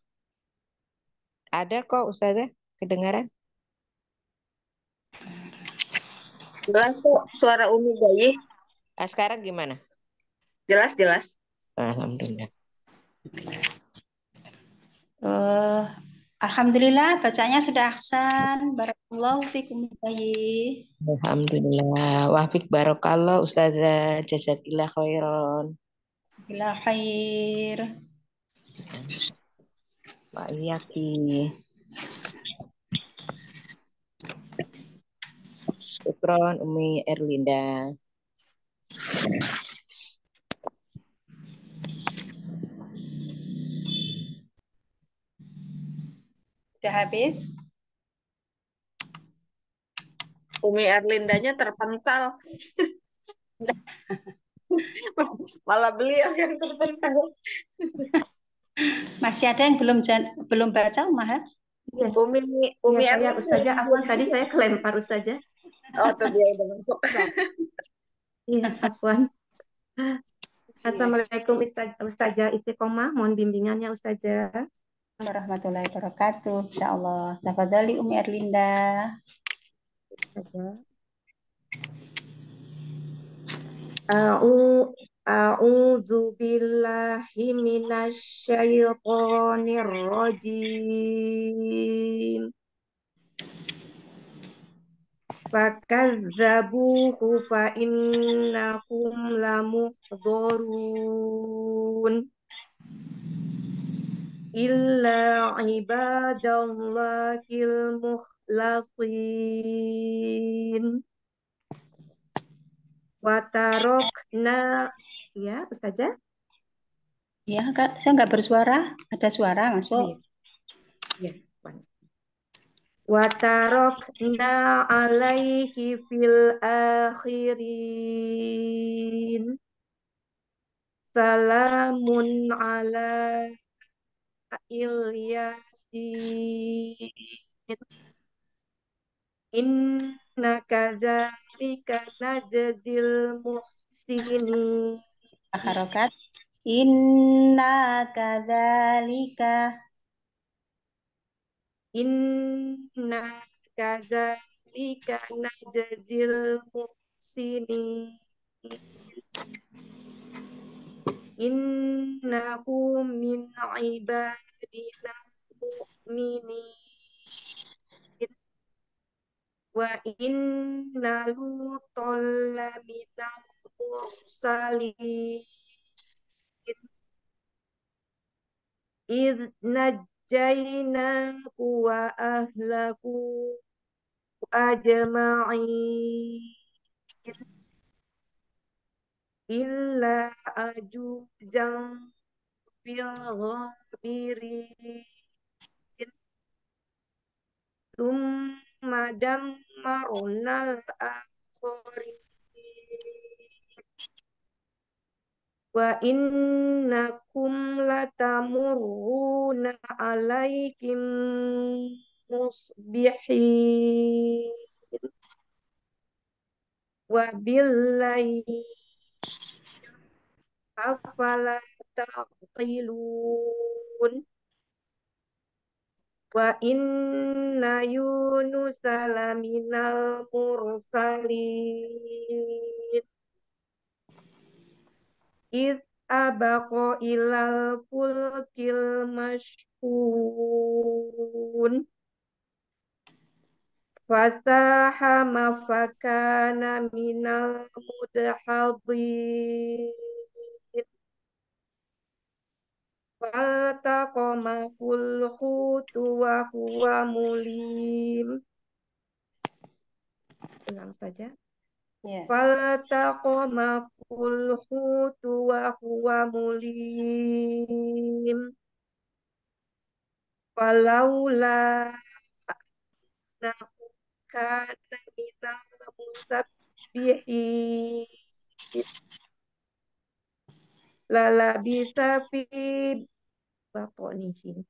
Ada kok Ustazah, kedengaran? Jelas kok suara Umi Gaye. Sekarang gimana? Jelas, jelas. Alhamdulillah. Alhamdulillah, bacanya sudah ahsan. Barakallahu fikum bayi. Alhamdulillah. Wafik barokallah Ustazah. Jazakillah khairan. Bismillah khair. Wa iyaki. Syukron Umi Erlinda. Sudah habis? Umi Erlindanya terpental. Malah beliau yang terpental. Masih ada yang belum baca, Umar? Iya, Umi saya Erlinda. Ustazah, afwan tadi saya kelempar Ustazah. Oh, tuh dia udah masuk. Iya, afwan. Siap. Assalamualaikum Ustazah Istiqomah, mohon bimbingannya Ustazah. Warahmatullahi wabarakatuh. Insyaallah. Tafadhali Umi Erlinda. A'udzu billahi minasyaitonir rajim. Fakazzabuhu fa innakum lamuhdharun illa ibadallahil mukhlasin wa tarokna ya Ustazah. Ya, saya nggak bersuara. Ada suara masuk. Ya. Wa tarokna alaihi fil akhirin. Salamun ala Ilyasin. Inna kadzalika najzil muhsinin. Harokat. Inna kadzalika. Inna kadzalika najzil muhsinin. Innahu min ibadina mu'minin. Wa inna lutan laminal mursalin. Idh najjaynahu wa ahlahu ajma'in. Illa ajuzan fil ghabirin. Tsumma dammarnal akhirin. Wa innakum latamurruna alaikum musbihin wa billahi afala taqilun. Wa inna Yunus laminal mursalin. Iz abaqa ilal fulkil mashhun. Fasahama fakana minal mudhadhin. Faltaqamahul hutu wa huwa mulim. Ulang saja. Ya. Faltaqamahul hutu wa huwa mulim. Falaula nahu kana minal musabbihin. Lala bisa fi batonihi.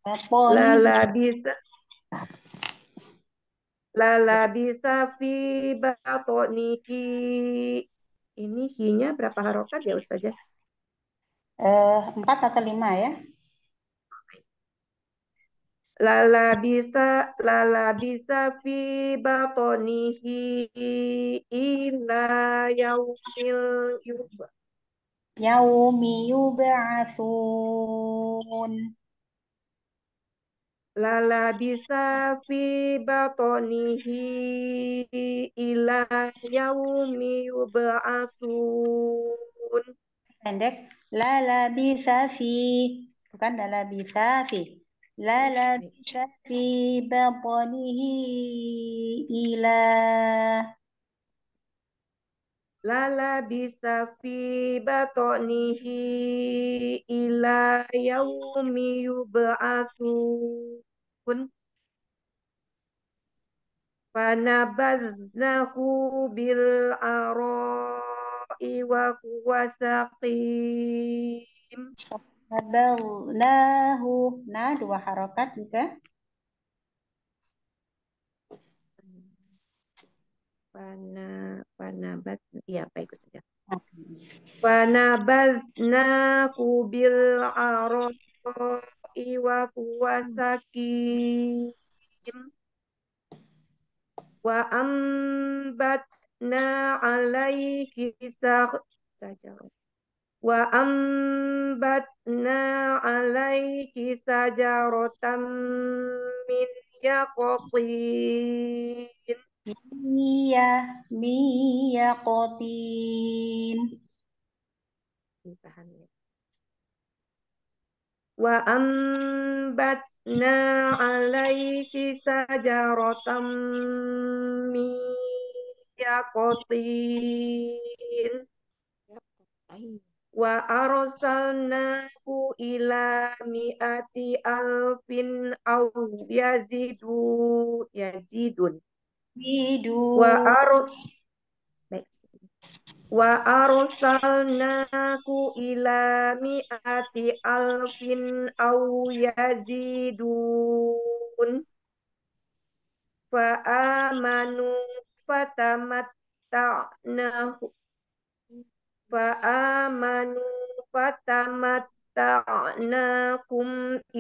Lala bisa fi batonihi. Ini hi-nya berapa harokat ya Ustazah? 4 atau 5 ya? Lala bisa fi batonihi ila Yaumi yub'atsun. Lala bisa fi batonihi ila yaumi yub'atsun. Pendek. La bisa fi. Bukan la bisa fi. La bisa fi batnihi ila. Lala bisa fi batonihi ila yaumi yub'atsun. Fanabaznahu bil arai wa huwa saqim. Nabalnahu. Nah, 2 harokat juga. Panabat, ya baik saja. Fanabaznahu bil arai wa huwa saqim. Wa ambatna alaihi sajaran. Wa ambatna alaihi sajaratan min yaqtin. Iya, miyakotin. Ditahan ya. Wa ambatna alaihi sajaratan min yaqtin. Wa arsalnahu ila mi'ati alfin aw yazidun. Wa arsalnahu ila mi'ati alfin aw yazidun. Fa amanu fatamatta'nahu. Fa'amanu fatamatta'nakum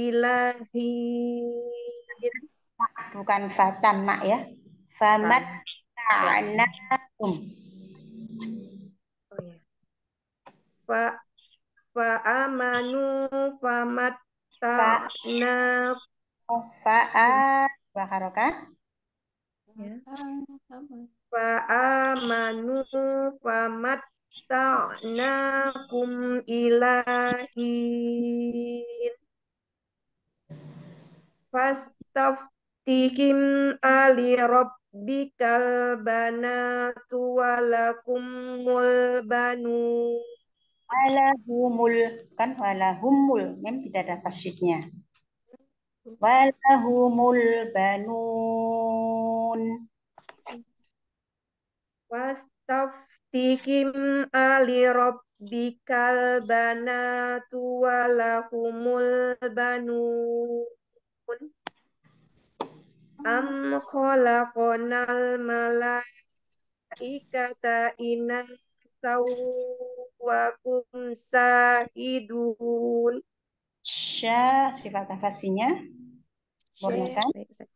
ilahin. Bukan fatama ya. Famat ta'nakum. Oh ya. Fa'amanu famatta'nakum. Dua harokat. Ya. Fa'amanu famatta'nakum ilahin. Fastaftihim ali rabbikal banatu walakumul banun. Walahumul. Kan walahumul. Mem tidak ada tasydidnya. Walahumul banun. Wastaftihim ali rabbikal banatu walakumul banun. Am khalaqnal malaikata inasa wa kum sahidun. Sifat nafasinya. Sempurnakan. Baik, Ustaz.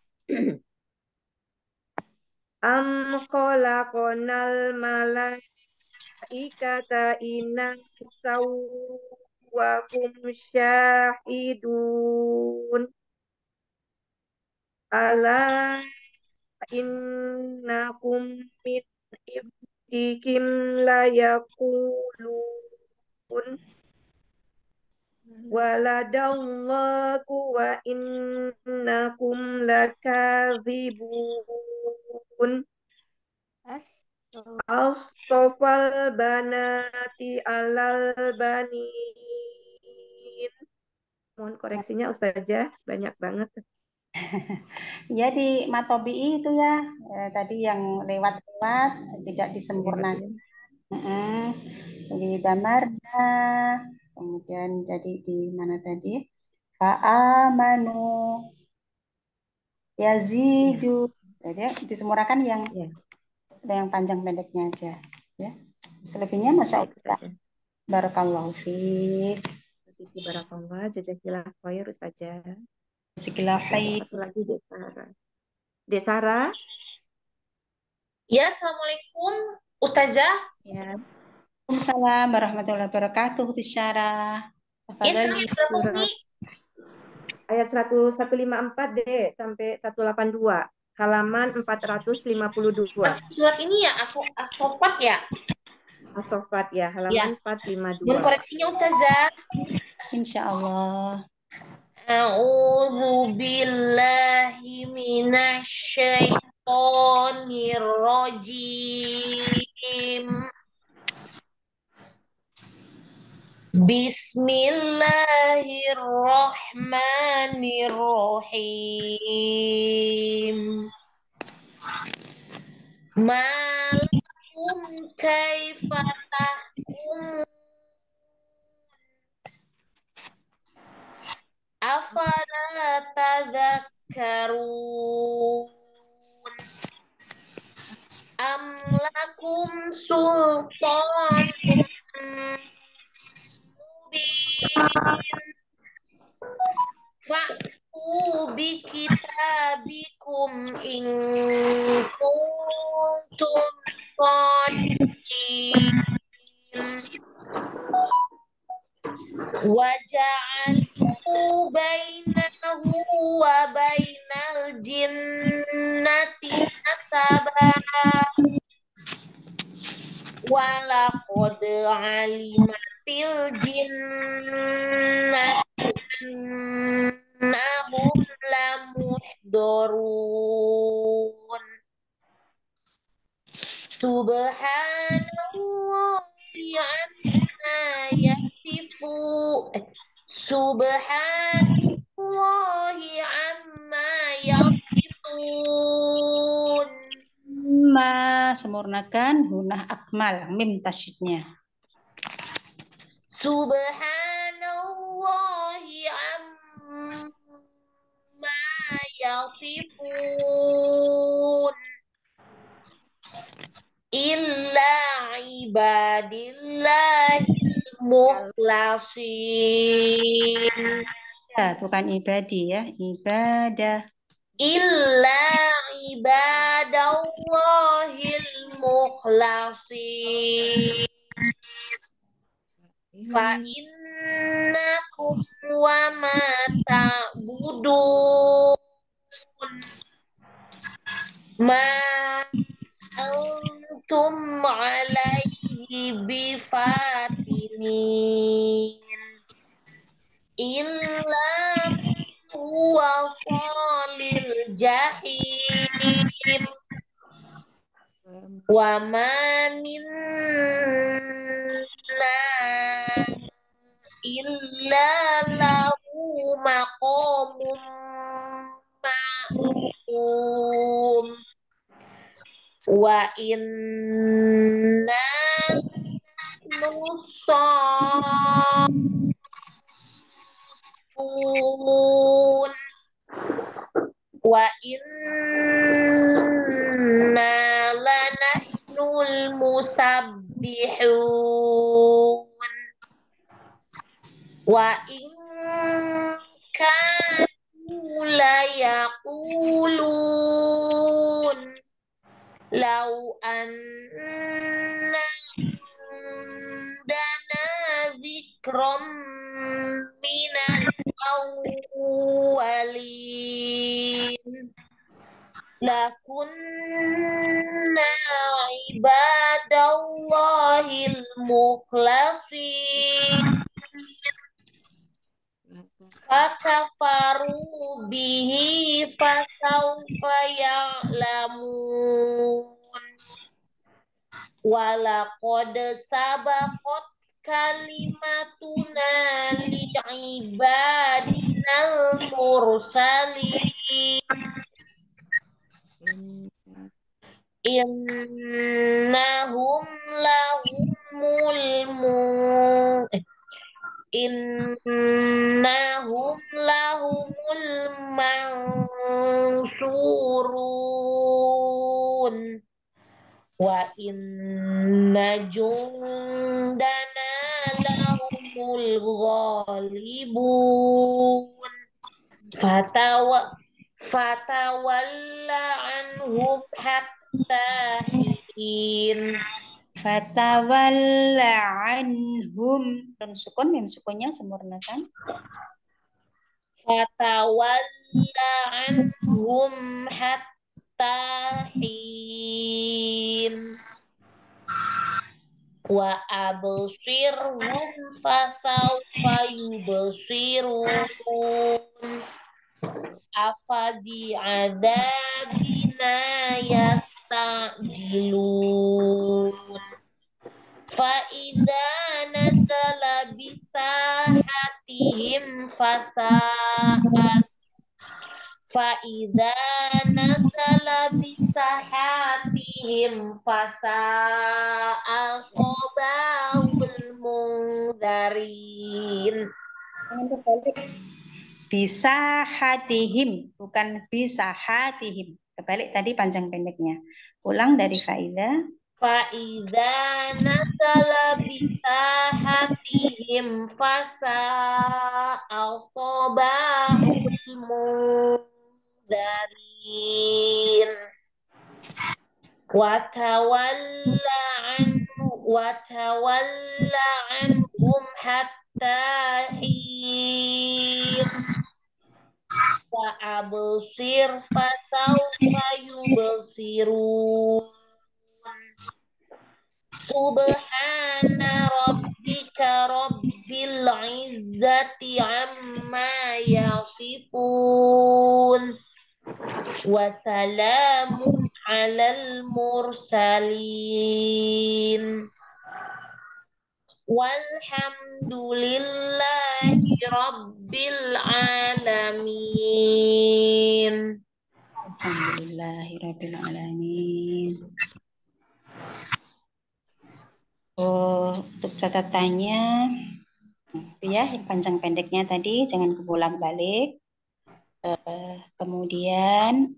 Am khalaqnal malaikata innasaw wa kum syahidun ala innakum min ifkikum layaqulun waladallahu wa innakum lakadzibun astafal banati alal banin. Mohon koreksinya Ustazah, banyak banget. Ya di Matobi'i itu ya, tadi yang lewat-lewat tidak disempurnakan. Jadi damarna, kemudian jadi di mana tadi? Fa'amanu yazidu. Jadi disempurnakan yang panjang pendeknya aja. Ya. Selebihnya Masya Allah. Barakallahu fiik. Barakallah, jazakillah khair Ustazah. Jazakillah khair. Satu lagi Desara. Desara. Ya, Assalamualaikum Ustazah. Ya. Waalaikumsalam warahmatullahi wabarakatuh. Desara. Tafadhali. Ayat 154 deh sampai 182. Halaman 452. Surat ini ya, As-Saffat ya? As-Saffat ya, halaman 452. Mohon koreksinya Ustazah. Insyaallah. A'udzu billahi minasyaitonir rajim. Bismillahirrahmanirrahim. Malakum kaifa tahkumun afala tadhakkarun am lakum sultanun fa'tu bi kitabikum in kuntum shadiqin waja'altu bainahu wa bainal jinnati nasaba walaqad alimatil jinnatu annahum lamuhdharun subhanallahi amma yasifu subhanallahi amma yasifun. Sempurnakan hunah akmal mim tasydidnya. Subhanallahi amma yasifun illa ibadillahil mukhlasin. Ya, bukan ibadi ya, ibadah. Illa ibadallahil mukhlasin. Fa innakum wa ma ta'budun ma antum alaihi bifatinin illa huwa qalil jahim wa ma minna illa lahu maqamun ma'lum wa inna nusafun wa inna lanahnul musabbihun wa in kanu ليقولون لو أن عندنا ذكرا من الأولين لكنا عباد الله المخلصين فكفروا به فسوف يعلمون ولقد سبقت كلمتنا لعبادنا المرسلين إنهم لهم إنهم لهم المنصورون وإن جندنا لهم الغالبون فتولى عنهم حتى حين Fatawalla anhum. Nun sukun, mim sukunnya sempurnakan. fatawalla anhum hatta hin wa absirhum fasawfa yubsirun afadi adabina yastajilun fa'idha nazala bisahatihim fasa'as fa'idha nazala bisahatihim fasa'al qobahul mungdarin. Bisa hatihim, bukan bisa hatihim. Kebalik tadi panjang pendeknya. Ulang dari faida. Fa'idha nazala bisahatihim fasa'al qobahul mungdarin. Watawalla anhum hatta hin wa absir fasawfa yubsirun subhana rabbika rabbil izzati amma yasifun wa salamun alal mursalin walhamdulillahi rabbil alamin. Alhamdulillahi rabbil alamin. Oh, untuk catatannya itu ya panjang pendeknya tadi jangan kebolak-balik. Kemudian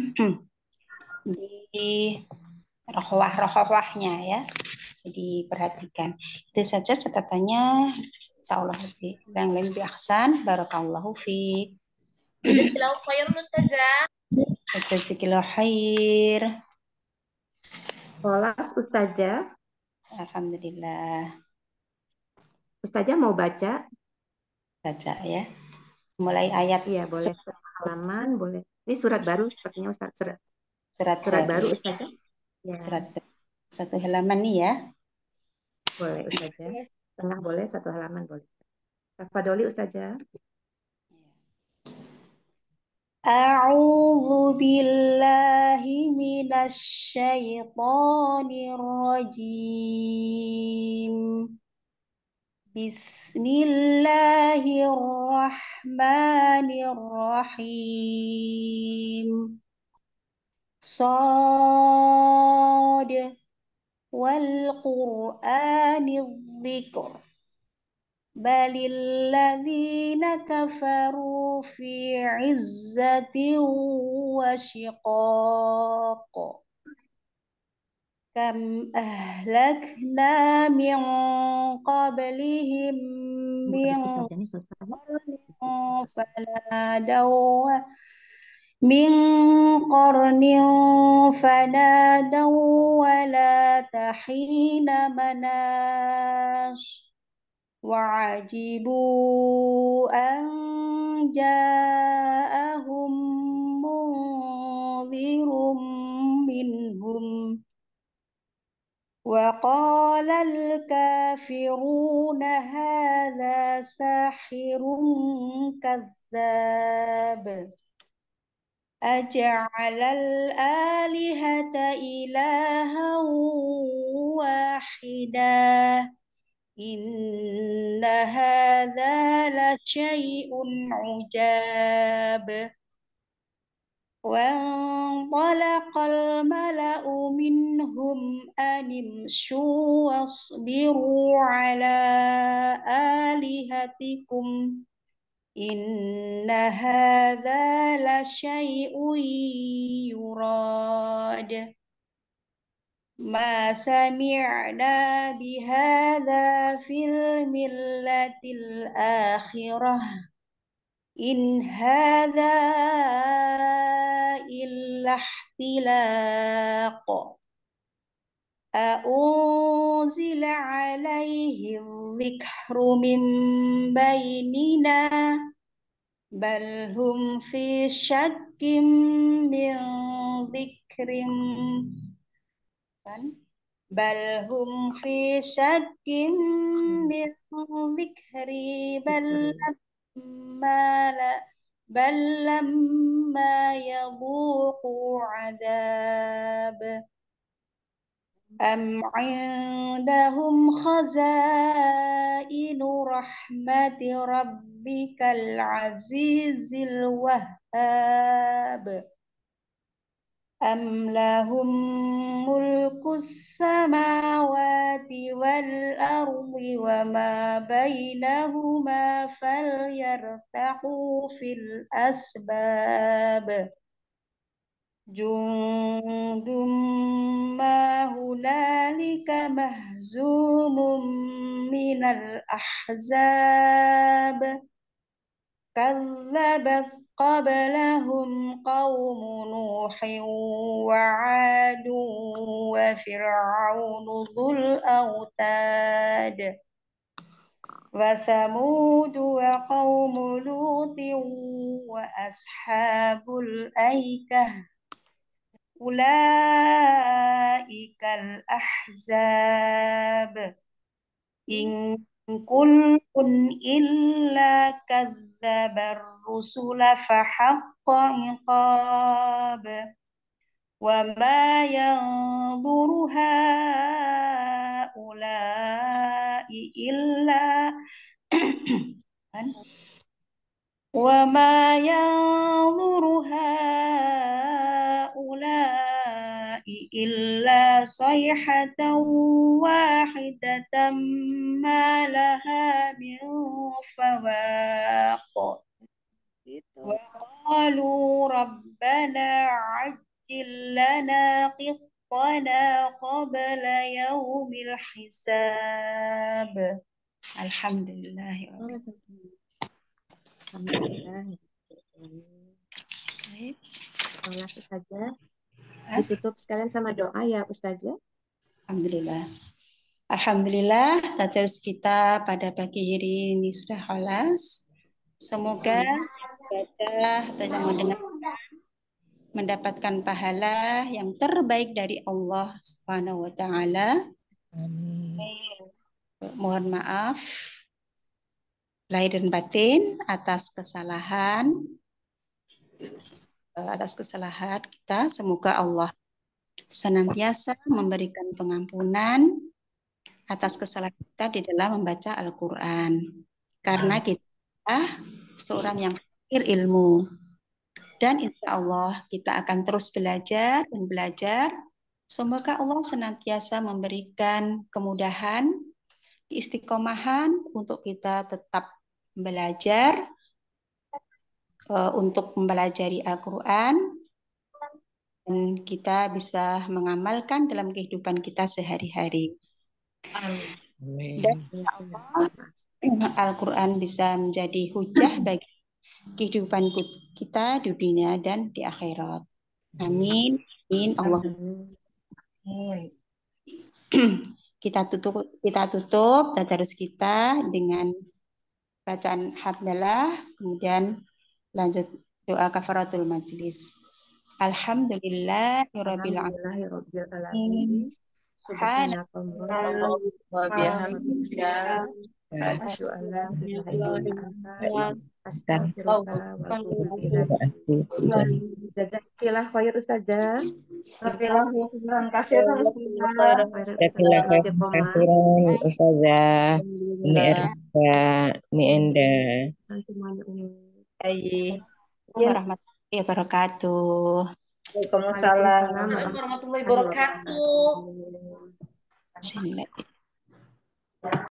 di rohwah-rohwahnya ya. Jadi perhatikan. Itu saja catatannya. Insyaallah yang lebih ahsan. Barakallahu fiik. Jazakallahu khairan Ustazah. Jazakallahu khair. Kelas Ustazah. Alhamdulillah. Ustazah mau baca? Baca ya. Mulai ayat. Iya, boleh halaman, boleh. Ini surat baru sepertinya Ustaz. Surat baru Ustazah. Ya. Surat satu halaman nih ya. Boleh Ustazah. Tengah boleh, satu halaman boleh. Tafadholi Ustazah. A'udzu billahi minasy syaithanir rajim. Bismillahirrahmanirrahim. Shad wal Qur'anidz dzikr. Balil ladzina kafaru fi 'izzatin wa shiqaq. Kam ahlakna min qablihim min Susah nih susah. qarnin fanadaw min qarnin fanadaw wala tahina manas وعجبوا أن جاءهم منذر منهم وقال الكافرون هذا ساحر كذاب أجعل الآلهة إلها واحدا إن هذا لشيء عجاب وانطلق الملأ منهم أن امشوا واصبروا على آلهتكم إن هذا لشيء يراد ما سمعنا بهذا في الملة الآخرة إن هذا إلا اختلاق أأنزل عليه الذكر من بيننا بل هم في شك من ذكر بل هم في شك من ذكري بل لما يذوقوا عذاب أم عندهم خزائن رحمة ربك العزيز الوهاب أم لهم ملك السماوات والأرض وما بينهما فليرتقوا في الأسباب جند ما هنالك مهزوم من الأحزاب كذبت قبلهم قوم نوح وعاد وفرعون ذو الأوتاد وثمود وقوم لوط وأصحاب الأيكة أولئك الأحزاب إن كل إلا كذب الرسل فحق عقاب وما ينظر هؤلاء إلا وما ينظر هؤلاء إلا صيحة واحدة ما لها من فواق وقالوا ربنا عجل لنا قطنا قبل يوم الحساب الحمد لله رب Alhamdulillah. العالمين. Sholat Ustazah. Ditutup sekalian sama doa ya Ustazah. Alhamdulillah. Alhamdulillah, tadarus kita pada pagi hari ini sudah khalas. Semoga baca atau yang mendengarkan mendapatkan pahala yang terbaik dari Allah Subhanahu wa taala. Mohon maaf lahir dan batin atas kesalahan kita. Semoga Allah senantiasa memberikan pengampunan atas kesalahan kita di dalam membaca Al-Quran. Karena kita seorang yang fakir ilmu. Dan insya Allah kita akan terus belajar dan belajar. Semoga Allah senantiasa memberikan kemudahan, istiqomahan untuk kita tetap belajar, untuk mempelajari Al-Quran dan kita bisa mengamalkan dalam kehidupan kita sehari-hari. Amin. Dan insya Allah Al-Quran bisa menjadi hujah bagi kehidupan kita di dunia dan di akhirat. Amin. Amin. Allah. Amin. Kita tutup tadarus kita dengan bacaan hamdalah, kemudian lanjut doa kafaratul majlis. Alhamdulillahirabbil Alhamdulillahirabbil alamin. alamin. Subhanakallahumma wa bihamdika asyhadu an la ilaha illa anta astaghfiruka wa atubu ilaik. Jazakallah khair Ustazah. Terima kasih. Jazakallah khairan Ustazah. Umi Erlida, Umi Enda. Baik. Warahmatullahi wabarakatuh. Waalaikumsalam. Assalamualaikum warahmatullahi wabarakatuh. Bismillah.